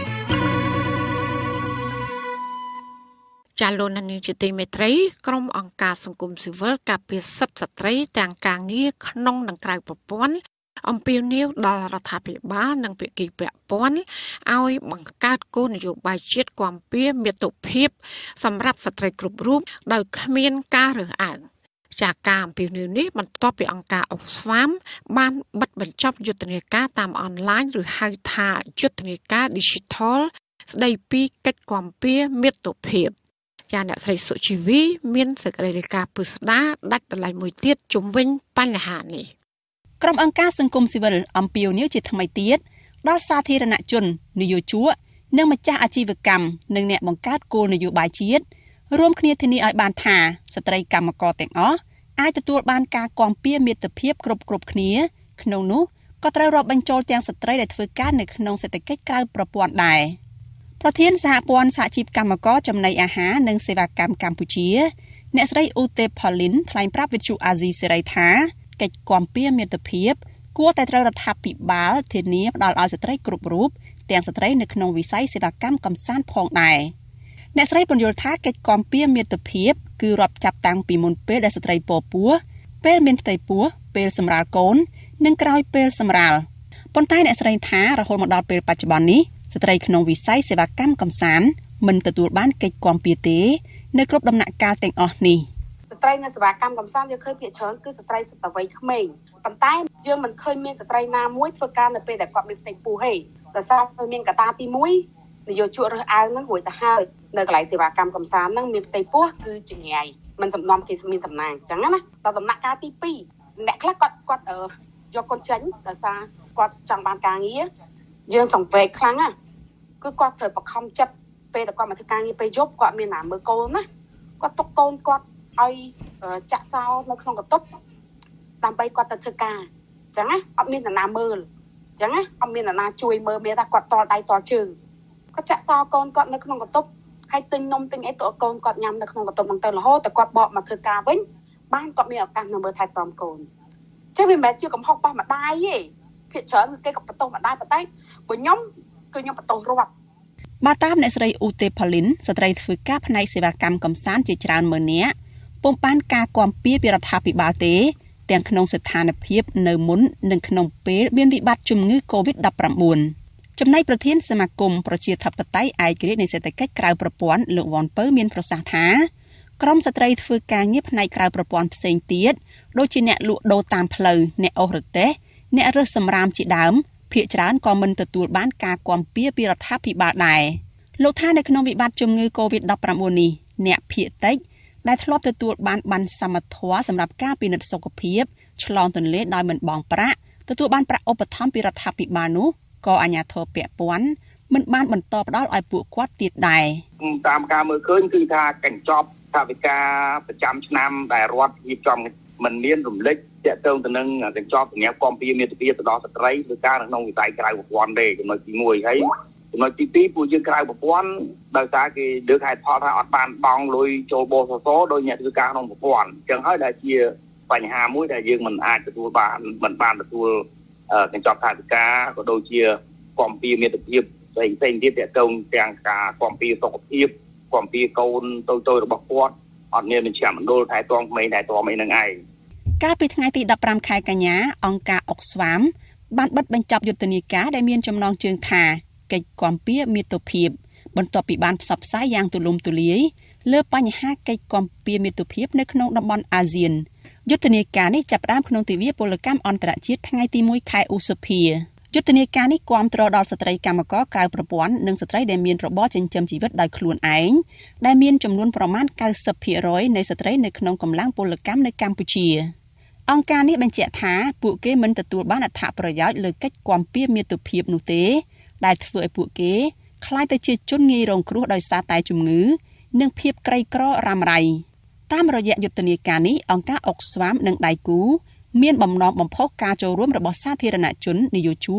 ចាលោកនាងជាទីមេត្រីក្រុមអង្គការសង្គមស៊ីវិលការពារសិទ្ធិស្ត្រីទាំងការងារក្នុងនិងក្រៅប្រព័ន្ធអំពាវនាវដល់រដ្ឋាភិបាលនិងភាគីពាក់ព័ន្ធឲ្យបង្កើតគោលនយោបាយជាតិគាំពៀមាតុភាពសម្រាប់ស្ត្រីគ្រប់រូបដោយគ្មានការរើសអើងចាការអំពាវនាវនេះបន្ទាប់ពីអង្គការ Oxfam បានបិទបញ្ចប់យុទ្ធនាការតាមអនឡាញឬហៅថាយុទ្ធនាការ Digital ស្ដីពីកិច្ចគាំពៀមាតុភាពចាអ្នកស្រីសុជីវីមានសេចក្តីរាយការណ៍ពិស្ដារដាច់ដライមួយទៀតជុំវិញបញ្ហានេះក្រុមអង្គការសង្គមស៊ីវិលអំពាវនាវជាថ្មីទៀតដល់សាធារណជននយោជកនិងម្ចាស់អាជីវកម្មនិងអ្នកបង្កើតគោលនយោបាយជាតិរួមគ្នាធានាឲ្យបានថាស្ត្រីកម្មករទាំងអស់អាចទទួលបានការគាំពៀមាតុភាពគ្រប់គ្រប់គ្នាក្នុងនោះក៏ត្រូវរាប់បញ្ចូលទាំងស្ត្រីដែលធ្វើការនៅក្នុងសេដ្ឋកិច្ចក្រៅប្រព័ន្ធដែរប្រធានសហព័ន្ធសហជីពកម្មករចំណីអាហារនិងសេវាកម្មកម្ពុជាអ្នកស្រីឧទេផលីនថ្លែងប្រាប់វិទ្យុអាស៊ីសេរីថាកិច្ចគាំពៀមាតុភាពគួរតែត្រូវរដ្ឋាភិបាលធានាផ្ដល់ឲ្យស្ត្រីគ្រប់រូបទាំងស្ត្រីនៅក្នុងវិស័យសេវាកម្មកំសាន្តផងដែរអ្នកស្រីពន្យល់ថាកិច្ចគាំពៀមាតុភាពគឺរាប់ចាប់តាំងពីមុនពេលដែលស្ត្រីពពោះពេលមានផ្ទៃពោះពេលសម្រាលកូននិងក្រោយពេលសម្រាលប៉ុន្តែអ្នកស្រីថារហូតមកដល់ពេលបច្ចុប្បន្ននេះស្ត្រីក្នុងវិស័យសេវាកម្មកំសាន្តមិនទទួលបានកិច្ចគាំពៀទេនៅគ្រប់ដំណាក់កាលទាំងអស់នេះស្ត្រីនៅសេវាកម្មកំសាន្តយើងឃើញភាគច្រើនគឺស្ត្រីស្ត្រីវ័យក្មេងប៉ុន្តែយើងមិនឃើញមានស្ត្រីណាមួយធ្វើការនៅពេលដែលគាត់មានផ្ទៃពោះទេដោយសារឃើញមានកត្តាទីមួយនយោជករើសអើងហ្នឹងរួចទៅហើយនៅកន្លែងសេវាកម្មកំសាន្តហ្នឹងមានផ្ទៃពោះគឺចង្រៃមិនសំណំគេមានសំណាងអញ្ចឹងណាដល់ដំណាក់កាលទីពីរអ្នកខ្លះគាត់គាត់យកកូនចេញដោយសារគាត់ចង់បានការងារយើងសង្វេគខ្លាំងណាគឺគាត់ត្រូវបខំចិត្តពេលដែលគាត់មកធ្វើការងារពេលយប់គាត់មានណាមើលកូនណាគាត់ទុកកូនគាត់ឲ្យចាក់សោនៅក្នុងកន្ទប់ដើម្បីគាត់ទៅធ្វើការអញ្ចឹងណាអត់មានអ្នកណាមើលអញ្ចឹងណាអត់មានអ្នកណាជួយមើលមានថាគាត់តល់ដៃតល់ជើងគាត់ចាក់សោកូនគាត់នៅក្នុងកន្ទប់ហើយទិញនំទិញអីទៅឲ្យកូនគាត់ញ៉ាំនៅក្នុងកន្ទប់ហ្នឹងទៅរហូតតែគាត់បកមកធ្វើការវិញបានគាត់មានឱកាសនៅមើលថែទាំកូនចេះវាមិនមែនជាកំហុសម្ដាយទេភាគច្រើនគឺគេក៏បន្ទោសម្ដាយប៉ុន្តែបើខ្ញុំគឺខ្ញុំបន្ទោសរដ្ឋបើតាមអ្នកស្រីឧទេផលីនស្ត្រីធ្វើការផ្នែកសេវាកម្មកំសាន្តជាច្រើនម៉ឺននាក់ពុំបានការគាំពៀពីរដ្ឋាភិបាលទេទាំងក្នុងស្ថានភាពនៅមុននិងក្នុងពេលមានវិបត្តិជំងឺ កូវីដ ដប់ប្រាំបួន ចំណែកប្រធានសមាគមប្រជាធិបតេយ្យឯករាជ្យនៃសេដ្ឋកិច្ចក្រៅប្រព័ន្ធលោកវ៉ាន់ពៅមានប្រសាសន៍ថាក្រុមស្ត្រីធ្វើការងារផ្នែកក្រៅប្រព័ន្ធផ្សេងទៀតដូចជាអ្នកលក់ដូរតាមផ្លូវអ្នកអូសរទេះអ្នករើសសម្រាមជាដើមភាគច្រើនក៏មិនទទួលបានការគាំពៀពីរដ្ឋាភិបាលដែរលោកថានៅក្នុងវិបត្តិជំងឺ កូវីដ ដប់ប្រាំបួន នេះអ្នកភាគតិចដែលធ្លាប់ទទួលបានប័ណ្ណសមត្ថភាពសម្រាប់ការពិនិត្យសុខភាពឆ្លងទន្លេដោយមិនបង់ប្រាក់ទទួលបានប្រាក់ឧបត្ថម្ភពីរដ្ឋាភិបាលនោះក៏អាជ្ញាធរពាក់ព័ន្ធមិនបានបន្តផ្ដល់ឲ្យពួកគាត់ទៀតដែរតាមការមើលឃើញគឺថាកញ្ចប់ថវិកាប្រចាំឆ្នាំដែលរដ្ឋរៀបចំមិនមានរំលេចទាក់ទងទៅនឹងកញ្ចប់សម្រាប់គាំពៀមាតុភាពទៅដល់ស្ត្រីឬការក្នុងវិស័យក្រៅប្រព័ន្ធទេចំណុចទីមួយហើយចំណុចទីពីរពួកយើងក្រៅប្រព័ន្ធដោយសារគេលើកហេតុផលថាអត់បានបង់លុយចូលបសសដោយអ្នកធ្វើការក្នុងប្រព័ន្ធអញ្ចឹងហើយដែលជាបញ្ហាមួយដែលយើងមិនអាចទទួលបានមិនបានទទួលកញ្ចប់ថវិកាក៏ដូចជាគាំពៀមាតុភាពផ្សេងផ្សេងទៀតទាក់ទងទាំងការគាំពៀសុខភាពគាំពៀកូនតូចៗរបស់គាត់អត់មានមជ្ឈមណ្ឌលថែទាំក្មេងថែទាំអីនឹងឯងកាលពីថ្ងៃទីដប់ប្រាំខែកញ្ញាអង្គការ Oxfam បានបិទបញ្ចប់យុទ្ធនាការដែលមានចំណងជើងថាកិច្ចគាំពៀមាតុភាពបន្ទាប់ពីបានផ្សព្វផ្សាយយ៉ាងទូលំទូលាយលើបញ្ហាកិច្ចគាំពៀមាតុភាពនៅក្នុងតំបន់អាស៊ានយុទ្ធនាការនេះចាប់ផ្ដើមក្នុងទិវាពលកម្មអន្តរជាតិថ្ងៃទីមួយខែឧសភាយុទ្ធនាការនេះគាំទ្រដល់ស្ត្រីកម្មករក្រៅប្រព័ន្ធនិងស្ត្រីដែលមានរបរចិញ្ចឹមជីវិតដោយខ្លួនឯងដែលមានចំនួនប្រមាណ កៅសិបភាគរយ នៃស្ត្រីនៅក្នុងកម្លាំងពលកម្មនៅកម្ពុជាអង្គការនេះបញ្ជាក់ថាពួកគេមិនទទួលបានអត្ថប្រយោជន៍លើកិច្ចគាំពៀមាតុភាពនោះទេដែលធ្វើឲ្យពួកគេក្លាយទៅជាជនងាយរងគ្រោះដោយសារតែជំងឺនិងភាពក្រីក្ររ៉ាំរ៉ៃតាមរយៈយុទ្ធនាការនេះអង្គការ Oxfam និងដៃគូមានបំណងបំផុសការចូលរួមរបស់សាធារណជននយោជក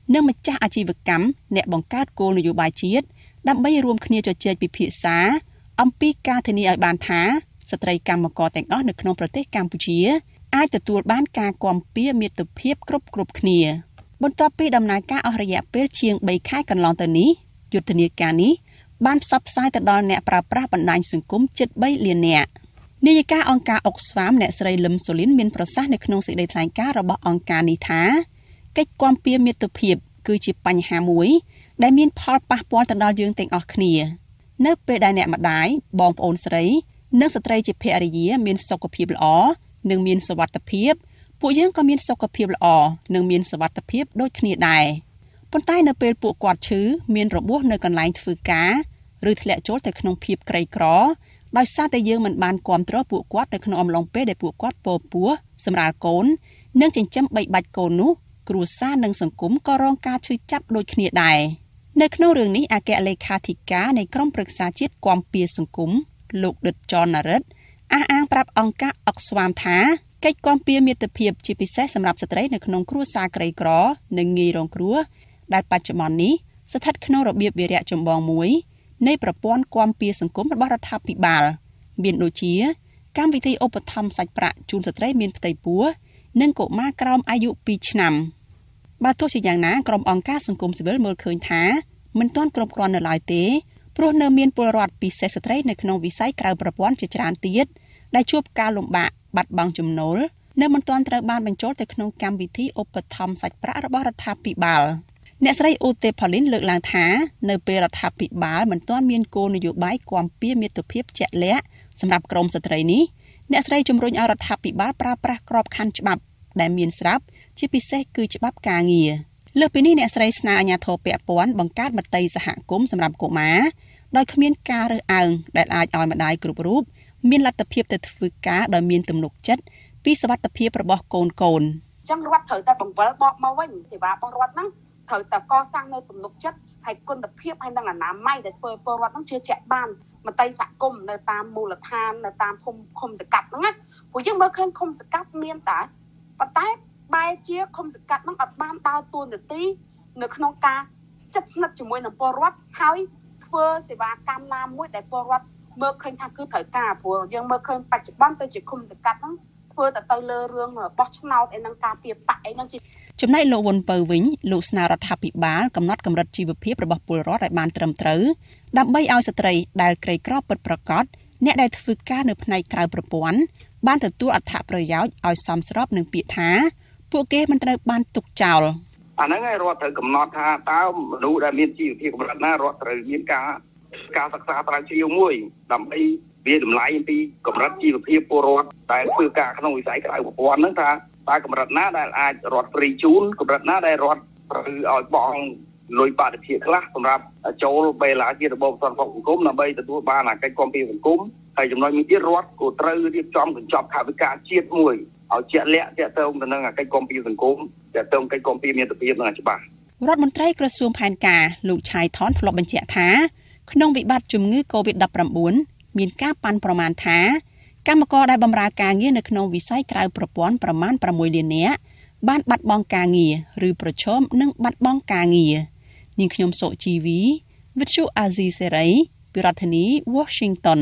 និងម្ចាស់អាជីវកម្មអ្នកបង្កើតគោលនយោបាយជាតិដើម្បីរួមគ្នាជជែកពិភាក្សាអំពីការធានាឲ្យបានថាស្ត្រីកម្មករទាំងអស់នៅក្នុងប្រទេសកម្ពុជាអាចទទួលបានការគាំពារមាតុភាពគ្រប់គ្រប់គ្នាបន្ទាប់ពីដំណើរការអស់រយៈពេលជាងបីខែកន្លងទៅនេះយុទ្ធនាការនេះបានផ្សព្វផ្សាយទៅដល់អ្នកប្រើប្រាស់បណ្ដាញសង្គមជិតបីលាននាក់នាយិកាអង្គការអុកស្វាមអ្នកស្រីលឹមសូលីនមានប្រសាសន៍នៅក្នុងសេចក្តីថ្លែងការណ៍របស់អង្គការនេះថាកិច្ចគាំពារមាតុភាពគឺជាបញ្ហាមួយដែលមានផលប៉ះពាល់ទៅដល់យើងទាំងអស់គ្នានៅពេលដែលអ្នកម្ដាយបងប្អូនស្រីនិងស្ត្រីជាភរិយាមានសុខភាពល្អនិងមានសុវត្ថិភាពពួកយើងក៏មានសុខភាពល្អនិងមានសុវត្ថិភាពដូចគ្នាដែរប៉ុន្តែនៅពេលពួកគាត់ឈឺមានរបួសនៅកន្លែងធ្វើការឬធ្លាក់ចូលទៅក្នុងភាពក្រីក្រដោយសារតែយើងមិនបានគាំទ្រពួកគាត់នៅក្នុងអំឡុងពេលដែលពួកគាត់ពោពោះសម្រាលកូននិងចិញ្ចឹមបីបាច់កូននោះគ្រួសារនិងសង្គមក៏រងការឈឺចាប់ដូចគ្នាដែរនៅក្នុងរឿងនេះអគ្គលេខាធិការនៃក្រុមប្រឹក្សាជាតិគាំពារសង្គមលោកដិតចនរិទ្ធអះអាងប្រាប់អង្គការអុកស្វាមថាកិច្ចគាំពារមាតុភាពជាពិសេសសម្រាប់ស្ត្រីនៅក្នុងគ្រួសារក្រីក្រនិងងាយរងគ្រោះដែលបច្ចុប្បន្ននេះស្ថិតក្នុងរបៀបវារៈចម្បងមួយនៃប្រព័ន្ធគាំពារសង្គមរបស់រដ្ឋាភិបាលមានដូចជាកម្មវិធីឧបត្ថម្ភសាច់ប្រាក់ជូនស្ត្រីមានផ្ទៃពោះនិងកុមារក្រោមអាយុពីរឆ្នាំបើទោះជាយ៉ាងណាក្រុមអង្គការសង្គមស៊ីវិលមើលឃើញថាមិនទាន់គ្រប់គ្រាន់នៅឡើយទេព្រោះនៅមានពលរដ្ឋពិសេសស្ត្រីនៅក្នុងវិស័យក្រៅប្រព័ន្ធជាច្រើនទៀតដែលជួបការលំបាកបាត់បង់ចំណូលនៅមិនទាន់ត្រូវបានបញ្ចូលទៅក្នុងកម្មវិធីឧបត្ថម្ភសាច់ប្រាក់របស់រដ្ឋាភិបាលអ្នកស្រីអូទេផូលីនលើកឡើងថានៅពេលរដ្ឋាភិបាលមិនទាន់មានគោលនយោបាយគាំពារមាតុភាពជាក់លាក់សម្រាប់ក្រមស្ត្រីនេះអ្នកស្រីជំរុញឲ្យរដ្ឋាភិបាលប្រើប្រាស់ក្របខ័ណ្ឌច្បាប់ដែលមានស្រាប់ជាពិសេសគឺច្បាប់ការងារលើសពីនេះអ្នកស្រីស្នើអាជ្ញាធរពាក់ព័ន្ធបង្កើតមន្ទីរសហគមន៍សម្រាប់កុមារដោយគ្មានការរើសអើងដែលអាចឲ្យម្ដាយគ្រប់រូបមានលទ្ធភាពទៅធ្វើការដោយមានទំនុកចិត្តពីសុវត្ថិភាពរបស់កូនកូនអញ្ចឹងរដ្ឋត្រូវតែបង្វិលបកមកវិញសេវារបស់រដ្ឋហ្នឹងត្រូវតែកសាងនៅទំនុកចិត្តហើយគុណភាពហើយនឹងអនាម័យដែលធ្វើពលរដ្ឋហ្នឹងជឿជាក់បានមន្ត្រីសហគមន៍នៅតាមមូលដ្ឋាននៅតាមភូមិឃុំសង្កាត់ហ្នឹងណាព្រោះយើងមើលឃើញឃុំសង្កាត់មានតែប៉ុន្តែបែរជាឃុំសង្កាត់ហ្នឹងអត់បានដើរតួនាទីនៅក្នុងការជិតស្និទ្ធជាមួយនឹងពលរដ្ឋហើយធ្វើសេវាកម្មណាមួយដែលពលរដ្ឋមើលឃើញថាគឺត្រូវការព្រោះយើងមើលឃើញបច្ចុប្បន្នទៅជាឃុំសង្កាត់ហ្នឹងធ្វើតែទៅលើរឿងបោះឆ្នោតឯនឹងការពៀបៈឯហ្នឹងជាចំណែកលោកវុនពៅវិញលោកស្នើរដ្ឋាភិបាលកំណត់កម្រិតជីវភាពរបស់ពលរដ្ឋឲ្យបានត្រឹមត្រូវដើម្បីឲ្យស្ត្រីដែលក្រីក្រពិតប្រាកដអ្នកដែលធ្វើការនៅផ្នែកក្រៅប្រព័ន្ធបានទទួលអត្ថប្រយោជន៍ឲ្យសមស្របនឹងពាក្យថាពួកគេមិនត្រូវបានទុកចោលអាហ្នឹងឯងរដ្ឋត្រូវកំណត់ថាតើមនុស្សដែលមានជីវភាពកម្រិតណារដ្ឋត្រូវមានការការសិក្សាស្រាវជ្រាវមួយដើម្បីវាតម្លៃអំពីកម្រិតជីវភាពពលរដ្ឋដែលធ្វើការក្នុងវិស័យក្រៅប្រព័ន្ធហ្នឹងថាតើកម្រិតណាដែលអាចរដ្ឋព្រីជូនកម្រិតណាដែលរដ្ឋត្រូវឲ្យបង់លុយបាតុភិខ្លះសម្រាប់ចូលបេឡាជារបបសន្តិសុខសង្គមដើម្បីទទួលបានអាកិច្ចគាំពារសង្គមហើយចំណុចមួយទៀតរដ្ឋក៏ត្រូវរៀបចំកញ្ចប់ថវិកាជាតិមួយឲ្យជាក់លាក់ទាក់ទងទៅនឹងអាកិច្ចគាំពារសង្គមទាក់ទងកិច្ចគាំពារមាតុភាពនឹងច្បាស់រដ្ឋមន្ត្រីក្រសួងផែនការលោកឆៃថនធ្លាប់បញ្ជាក់ថាក្នុងវិបត្តិជំងឺ កូវីដ ដប់ប្រាំបួន មានការប៉ាន់ប្រមាណថាកម្មករដែលបម្រើការងារនៅក្នុងវិស័យក្រៅប្រព័ន្ធប្រមាណប្រាំមួយលាននាក់បានបាត់បង់ការងារឬប្រឈមនឹងបាត់បង់ការងារនាងខ្ញុំសុជីវីវិទ្យុអាស៊ីសេរីពីរដ្ឋធានី Washington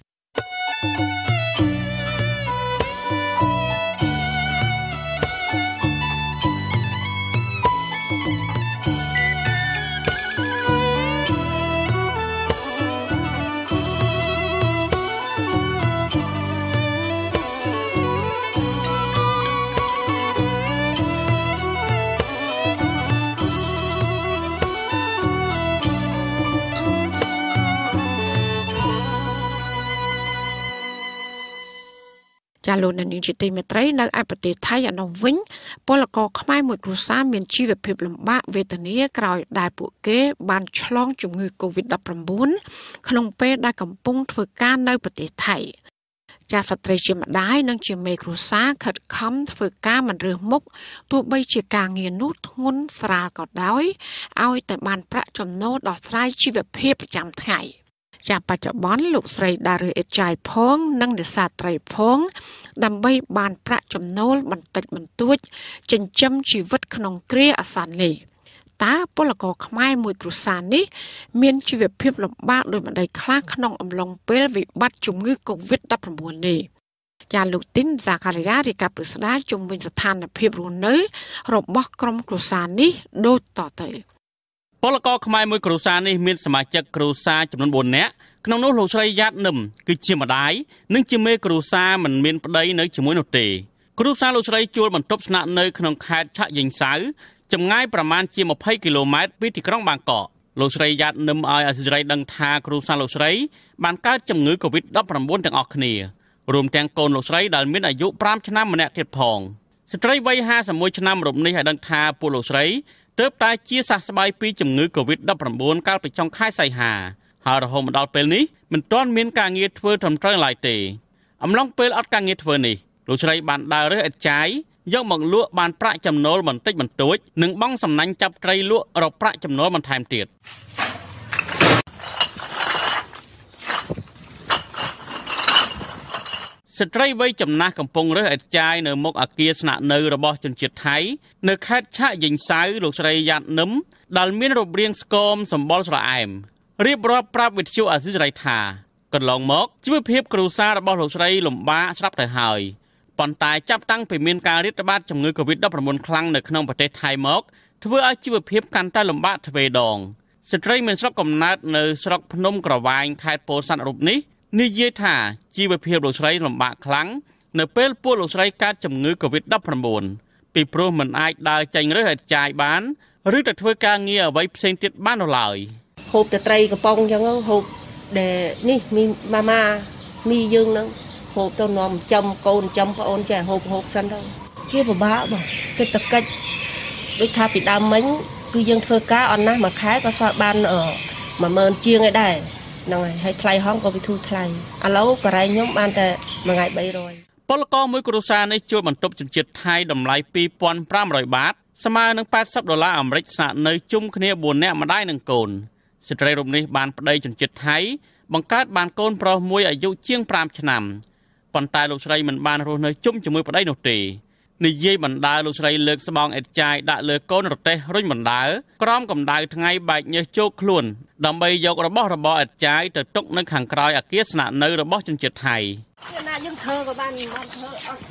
ចាលោកនាងជាទីមេត្រីនៅឯប្រទេសថៃឯនោះវិញពលករខ្មែរមួយគ្រួសារមានជីវភាពលំបាកវេទនាក្រោយដែលពួកគេបានឆ្លងជំងឺ កូវីដ ដប់ប្រាំបួន ក្នុងពេលដែលកំពុងធ្វើការនៅប្រទេសថៃចាស្ត្រីជាម្ដាយនិងជាមេគ្រួសារខិតខំធ្វើការមិនរើសមុខទោះបីជាការងារនោះធ្ងន់ស្រាលក៏ដោយឲ្យតែបានប្រាក់ចំណូលដោះស្រាយជីវភាពប្រចាំថ្ងៃចាបច្ចុប្បន្នលោកស្រីដារឺអេតចៃផងនិងនេសាទត្រីផងដើម្បីបានប្រាក់ចំណូលបន្តិចបន្តួចចិញ្ចឹមជីវិតក្នុងគ្រាអាសន្ននេះតើពលករខ្មែរមួយគ្រួសារនេះមានជីវភាពលំបាកដោយម្ដេចខ្លះក្នុងអំឡុងពេលវិបត្តិជំងឺ កូវីដ ដប់ប្រាំបួន នេះចាលោកទីនសាការីយ៉ារាយការណ៍ពីស្ដារជុំវិញស្ថានភាពរស់នៅរបស់ក្រុមគ្រួសារនេះដូចតទៅពលករខ្មែរមួយគ្រួសារនេះមានសមាជិកគ្រួសារចំនួនបួននាក់ក្នុងនោះលោកស្រីយ៉ាតនឹមគឺជាម្ដាយនិងជាមេគ្រួសារមិនមានប្តីនៅជាមួយនោះទេគ្រួសារលោកស្រីជួលបន្ទប់ស្នាក់នៅក្នុងខេត្តឆៈយិញសៅចម្ងាយប្រមាណជាម្ភៃគីឡូម៉ែត្រពីទីក្រុងបាងកកលោកស្រីយ៉ាតនឹមឲ្យអសិរ័យដឹងថាគ្រួសារលោកស្រីបានកើតជំងឺ កូវីដ ដប់ប្រាំបួន ទាំងអស់គ្នារួមទាំងកូនលោកស្រីដែលមានអាយុប្រាំឆ្នាំម្នាក់ទៀតផងស្ត្រីវ័យហាសិបមួយឆ្នាំរូបនេះឲ្យដឹងថាពួកលោកស្រីទើបតែជាសះស្បើយពីជំងឺ កូវីដ ដប់ប្រាំបួន កាលពីចុងខែសីហាហើយរហូតមកដល់ពេលនេះមិនទាន់មានការងារធ្វើត្រឹមត្រូវឡើយទេអំឡុងពេលអត់ការងារធ្វើនេះលោកស្រីបានដើររើសឥតចាយយកមកលក់បានប្រាក់ចំណូលបន្តិចបន្តួចនិងបង់សំណាញ់ចាប់ត្រីលក់រកប្រាក់ចំណូលបន្ថែមទៀតស្ត្រីវ័យចំណាស់កំពុងរើសឥតចាយនៅមុខអគារស្នាក់នៅរបស់ជនជាតិថៃនៅខេត្តឆៈយិញសៅលោកស្រីយ៉ាតនឹមដែលមានរូបរាងស្គមសម្បុរស្រអែមរៀបរាប់ប្រាប់វិទ្យុអាស៊ីសេរីថាកន្លងមកជីវភាពគ្រួសាររបស់លោកស្រីលំបាកស្រាប់ទៅហើយប៉ុន្តែចាប់តាំងពីមានការរាតត្បាតជំងឺ កូវីដ ដប់ប្រាំបួន ខ្លាំងនៅក្នុងប្រទេសថៃមកធ្វើឲ្យជីវភាពកាន់តែលំបាកទ្វេដងស្ត្រីមានស្រុកកំណើតនៅស្រុកភ្នំក្រវ៉ាញខេត្តពោធិ៍សាត់រូបនេះនិយាយថាជីវភាពលោកស្រីលំបាកខ្លាំងនៅពេលពួកលោកស្រីកើតជំងឺ កូវីដ ដប់ប្រាំបួន ពីព្រោះមិនអាចដើរចេញរើសឥតចាយបានឬទៅធ្វើការងារអ្វីផ្សេងទៀតបាននោះឡើយហូបតែត្រីកំប៉ុងអញ្ចឹងហូបដែលនេះមីម៉ាម៉ាមីយើងហ្នឹងហូបទៅនាំចំកូនចំប្អូនចេះហូបហូបសិនទៅវាពិបាកបងសេដ្ឋកិច្ចដូចថាពីដើមមិញគឺយើងធ្វើការអត់ណាស់មួយខែក៏សល់បានមួយម៉ឺនជាងឯដែរហ្នឹងហើយហើយថ្លៃហងក៏វាធូរថ្លៃឥឡូវកន្លែងខ្ញុំបានតែមួយថ្ងៃបីរយពលករមួយគ្រួសារនេះជួលបន្ទប់ជនជាតិថៃតម្លៃពីរពាន់ប្រាំរយបាតស្មើនឹងប៉ែតសិបដុល្លារអាមេរិកស្នាក់នៅជុំគ្នាបួននាក់ម្ដាយនិងកូនស្ត្រីរូបនេះបានប្តីជនជាតិថៃបង្កើតបានកូនប្រុសមួយអាយុជាងប្រាំឆ្នាំប៉ុន្តែលោកស្រីមិនបានរស់នៅជុំជាមួយប្តីនោះទេនិយាយបណ្ដាលោកស្រីលើកស្បង់អេតចាយដាក់លើកូនរទេះរុញបណ្ដាក្រោមកម្ដៅថ្ងៃបែកញើសជោកខ្លួនដើម្បីយករបស់របរអេតចាយទៅទុកនៅខាងក្រោយអគារស្នាក់នៅរបស់ជនជាតិថៃណាយើងធ្វើក៏បានបានធ្វើអត់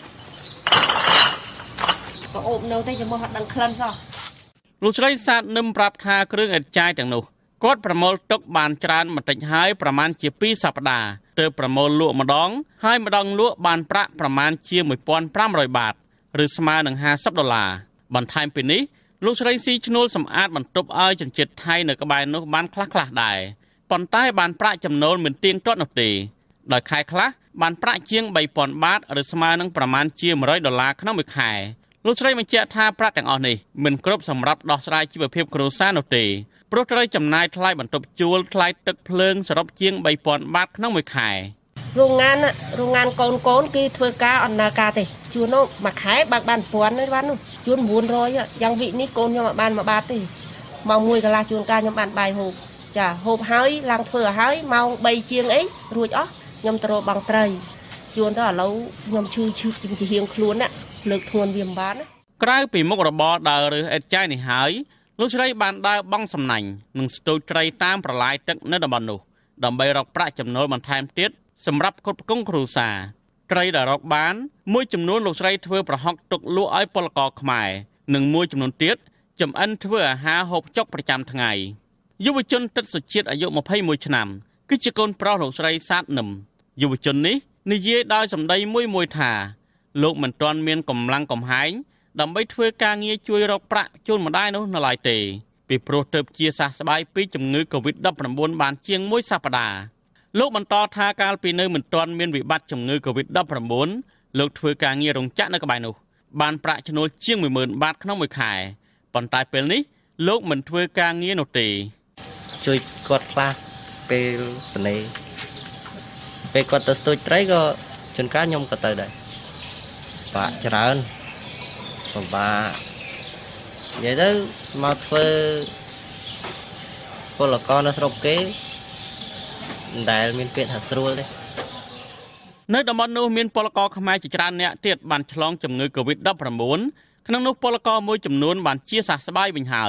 ក៏អូបនៅតែចាំមកអត់ដឹងក្លិនសោះលោកស្រីសាទនឹមប្រាប់ថាគ្រឿងអេតចាយទាំងនោះគាត់ប្រមូលទុកបានច្រើនបន្តិចហើយប្រមាណជាពីរសប្តាហ៍ទើបប្រមូលលក់ម្ដងហើយម្ដងលក់បានប្រាក់ប្រមាណជាមួយពាន់ប្រាំរយបាតឬស្មើនឹងហាសិបដុល្លារបន្ថែមពីនេះលោកស្រីស៊ីឈ្នួលសម្អាតបន្ទប់ឲ្យជនជាតិថៃនៅក្បែរនោះបានខ្លះខ្លះដែរប៉ុន្តែបានប្រាក់ចំណូលមិនទៀងទាត់នោះទេដោយខែខ្លះបានប្រាក់ជាងបីពាន់បាតឬស្មើនឹងប្រមាណជាមួយរយដុល្លារក្នុងមួយខែលោកស្រីបញ្ជាក់ថាប្រាក់ទាំងអស់នេះមិនគ្រប់សម្រាប់ដោះស្រាយជីវភាពគ្រួសារនោះទេព្រោះត្រូវចំណាយថ្លៃបន្ទប់ជួលថ្លៃទឹកភ្លើងសរុបជាងបីពាន់បាតក្នុងមួយខែโรงงานโรงงานកូនកូនគេធ្វើការអន្តរការទេជួននោះមួយខែបើកបានពាន់ទេបាននោះជួន៩រយយ៉ាងវិនេះកូនខ្ញុំអត់បានមួយបាតទេម៉ោងមួយកន្លះជួនការខ្ញុំបានបាយហូបចាហូបហើយឡើងធ្វើឲ្យហើយម៉ោងបីជាងអីរួចអស់ខ្ញុំទៅរកបងត្រីជួនទៅឥឡូវខ្ញុំឈឺឈឺជាហៀងខ្លួនណាលើកធ្ងន់វាមិនបានណាក្រៅពីមុខរបរដើររើសអេតចាយនេះហើយលោកស្រីបានដើរបង់សំណាញ់និងស្ទូចត្រីតាមប្រឡាយទឹកនៅតំបន់នោះដើម្បីរកប្រាក់ចំណូលបន្ថែមទៀតសម្រាប់គ្រប់គ្រងគ្រួសារត្រីដែលរកបានមួយចំនួនលោកស្រីធ្វើប្រហុកទុកលក់ឲ្យពលករខ្មែរនិងមួយចំនួនទៀតចំអិនធ្វើអាហារហូបចុកប្រចាំថ្ងៃយុវជនទឹកសុជាតិអាយុម្ភៃមួយឆ្នាំគឺជាកូនប្រុសលោកស្រីសាទនឹមយុវជននេះនិយាយដោយសម្ដីមួយមួយថាលោកមិនទាន់មានកម្លាំងកំហែងដើម្បីធ្វើការងារជួយរកប្រាក់ជូនម្ដាយនោះនៅឡើយទេពីព្រោះទើបជាសះស្បើយពីជំងឺ កូវីដ ដប់ប្រាំបួន បានជាងមួយសប្តាហ៍លោកបន្តថាកាលពីនៅមិនទាន់មានវិបត្តិជំងឺ កូវីដ ដប់ប្រាំបួន លោកធ្វើការងាររោងចក្រនៅក្បែរនោះបានប្រាក់ចំណូលជាងមួយម៉ឺនបាតក្នុងមួយខែប៉ុន្តែពេលនេះលោកមិនធ្វើការងារនោះទេជួយគាត់ខ្លះពេលត្នេពេលគាត់ទៅស្ទូចត្រីក៏ជួនកាលខ្ញុំក៏ទៅដែរបាក់ច្រើនពិបាកនិយាយទៅមកធ្វើពលករនៅស្រុកគេមិនដែលមានពាក្យថាស្រួលទេនៅតំបន់នោះមានពលករខ្មែរជាច្រើនអ្នកទៀតបានឆ្លងជំងឺ កូវីដ ដប់ប្រាំបួន ក្នុងនោះពលករមួយចំនួនបានជាសះស្បើយវិញហើយ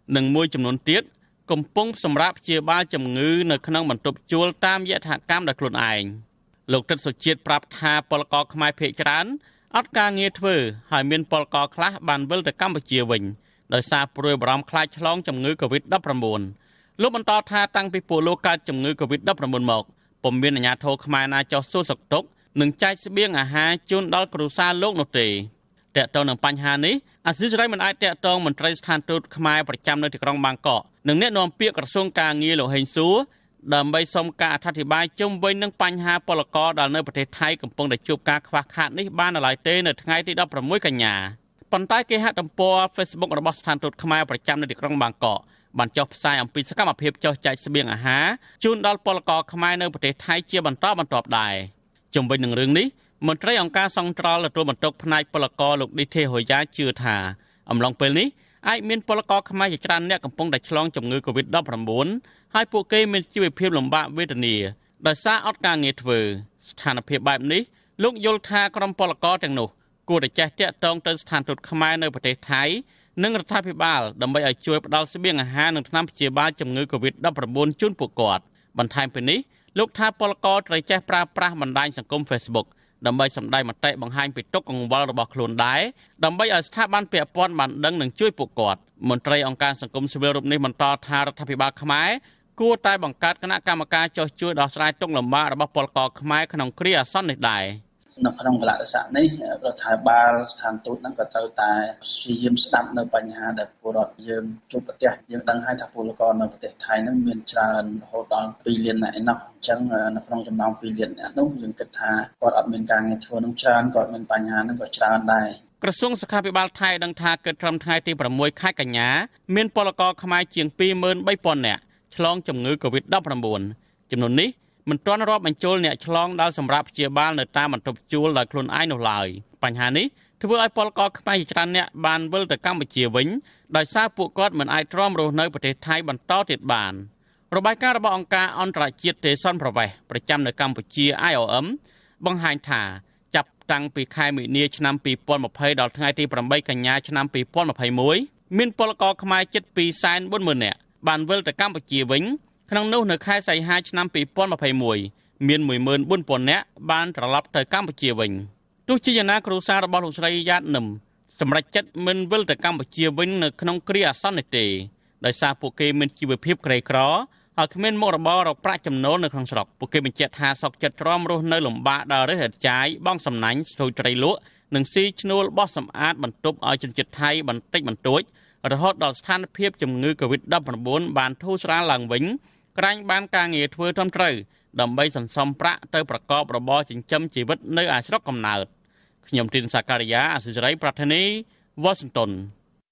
និងមួយចំនួនទៀតកំពុងសម្រាប់ព្យាបាលជំងឺនៅក្នុងបន្ទប់ជួលតាមយថាកម្មដោយខ្លួនឯងលោកទឹកសុជាតិប្រាប់ថាពលករខ្មែរភាគច្រើនអត់ការងារធ្វើហើយមានពលករខ្លះបានវិលទៅកម្ពុជាវិញដោយសារព្រួយបារម្ភខ្លាចឆ្លងជំងឺ កូវីដ ដប់ប្រាំបួន លោកបន្តថាតាំងពីពលលោកកើតជំងឺ កូវីដ ដប់ប្រាំបួន មកពុំមានអាជ្ញាធរខ្មែរណាចោះសួរសុខទុក្ខនិងចែកស្បៀងអាហារជូនដល់គ្រួសារលោកនោះទេតើតើនឹងបញ្ហានេះអាស៊ីសេរីមិនអាចតាក់ទងមន្ត្រីស្ថានទូតខ្មែរប្រចាំនៅទីក្រុងបាងកកនិងអ្នកនាំពាក្យក្រសួងការងារលោកហេងសួរដើម្បីសុំការអធិប្បាយជុំវិញនឹងបញ្ហាពលករដែលនៅប្រទេសថៃកំពុងតែជួបការខ្វះខាតនេះបាននៅឡើយទេនៅថ្ងៃទីដប់ប្រាំមួយកញ្ញាប៉ុន្តែគេហទំព័រ Facebook របស់ស្ថានទូតខ្មែរប្រចាំនៅទីក្រុងបាងកកបានចុះផ្សាយអំពីសកម្មភាពចុះចែកស្បៀងអាហារជូនដល់ពលករខ្មែរនៅប្រទេសថៃជាបន្តបន្ទាប់ដែរជុំវិញនឹងរឿងនេះមន្ត្រីអង្គការសង្ត្រល់ទទួលបន្ទុកផ្នែកពលករលោកឌីទេហូយ៉ាជឿថាអំឡុងពេលនេះអាចមានពលករខ្មែរជាច្រើនអ្នកកំពុងតែឆ្លងជំងឺ កូវីដ ដប់ប្រាំបួន ហើយពួកគេមានជីវភាពលំបាកវេទនាដោយសារអត់ការងារធ្វើស្ថានភាពបែបនេះលោកយល់ថាក្រុមពលករទាំងនោះគួរតែចេះតាក់ទងទៅស្ថានទូតខ្មែរនៅប្រទេសថៃនិងរដ្ឋាភិបាលដើម្បីឲ្យជួយផ្ដល់ស្បៀងអាហារនិងថ្នាំព្យាបាលជំងឺ កូវីដ ដប់ប្រាំបួន ជូនពួកគាត់បន្ថែមពីនេះលោកថាពលករត្រូវចេះប្រើប្រាស់បណ្ដាញសង្គម Facebook ដើម្បីសម្ដែងមតិបង្ហាញពីទុក្ខកង្វល់របស់ខ្លួនដែរដើម្បីឲ្យស្ថាប័នពាក់ព័ន្ធបានដឹងនិងជួយពួកគាត់មន្ត្រីអង្គការសង្គមស៊ីវិលរូបនេះបន្តថារដ្ឋាភិបាលខ្មែរគួរតែបង្កើតគណៈកម្មការចុះជួយដោះស្រាយទុក្ខលំបាករបស់ពលករខ្មែរក្នុងគ្រាអាសន្ននេះដែរនៅក្នុងកលៈទេសៈនេះរដ្ឋាភិបាលស្ថានទូតហ្នឹងក៏ត្រូវតែព្យាយាមស្ដាប់នៅបញ្ហាដែលពលរដ្ឋយើងជួបប្រទះយើងដឹងហើយថាពលករនៅប្រទេសថៃហ្នឹងមានច្រើនរហូតដល់ពីរលាននាក់ឯណោះអញ្ចឹងនៅក្នុងចំណោមពីរលាននាក់នោះយើងគិតថាគាត់អត់មានការងារធ្វើនឹងច្រើនគាត់មានបញ្ហាហ្នឹងក៏ច្រើនដែរក្រសួងសុខាភិបាលថៃដឹងថាគិតត្រឹមថ្ងៃទីប្រាំមួយខែកញ្ញាមានពលករខ្មែរជាង ពីរម៉ឺនបីពាន់ នាក់ឆ្លងជំងឺ កូវីដ ដប់ប្រាំបួន ចំនួននេះមិនទាន់រាប់បញ្ចូលអ្នកឆ្លងដល់សម្រាប់ព្យាបាលនៅតាមបន្ទប់ជួលដោយខ្លួនឯងនោះឡើយបញ្ហានេះធ្វើឲ្យពលករខ្មែរជាច្រើនអ្នកបានវិលទៅកម្ពុជាវិញដោយសារពួកគាត់មិនអាចទ្រាំរស់នៅប្រទេសថៃបន្តទៀតបានរបាយការណ៍របស់អង្គការអន្តរជាតិទេសនប្រវេសន៍ប្រចាំនៅកម្ពុជា I O M បង្ហាញថាចាប់តាំងពីខែមីនាឆ្នាំពីរពាន់ម្ភៃដល់ថ្ងៃទីប្រាំបីកញ្ញាឆ្នាំពីរពាន់ម្ភៃមួយមានពលករខ្មែរជិតពីរសែនបួនម៉ឺននាក់បានវិលទៅកម្ពុជាវិញក្នុងនោះនៅខែសីហាឆ្នាំពីរពាន់ម្ភៃមួយមានមួយម៉ឺនបួនពាន់នាក់បានត្រឡប់ទៅកម្ពុជាវិញទោះជាយ៉ាងណាគ្រួសាររបស់លោកស្រីយ៉ាតនឹមសម្រេចចិត្តមិនវិលទៅកម្ពុជាវិញនៅក្នុងគ្រាអាសន្ននេះទេដោយសារពួកគេមានជីវភាពក្រីក្រហើយគ្មានមុខរបររកប្រាក់ចំណូលនៅក្នុងស្រុកពួកគេបញ្ជាក់ថាសោកចិត្តទ្រាំរស់នៅលំបាកដល់រះរចាយបងសំណាញ់ស្ទូចត្រីលក់និងស៊ីឈ្នួលបោះសម្អាតបន្ទប់ឲ្យជនជាតិថៃបន្តិចបន្តួចរហូតដល់ស្ថានភាពជំងឺ កូវីដ ដប់ប្រាំបួន បានធូរស្រាលឡើងវិញក្រាញ់បានការងារធ្វើត្រឹមត្រូវដើម្បីសន្សំប្រាក់ទៅប្រកបរបរចិញ្ចឹមជីវិតនៅឯស្រុកកំណើតខ្ញុំទីនសាការីយ៉ាអសិរ័យប្រធានីវ៉ាស៊ីនតោន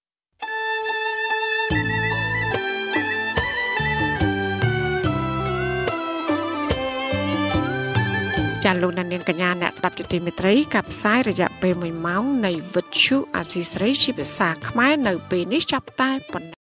ចាលោកនាងកញ្ញាអ្នកស្ដាប់ជាទីមេត្រីកັບផ្សាយរយៈពេលមួយម៉ោងនៃវិទ្យុអសិរ័យជាភាសាខ្មែរនៅពេលនេះចាប់តែប៉ុណ្ណេះ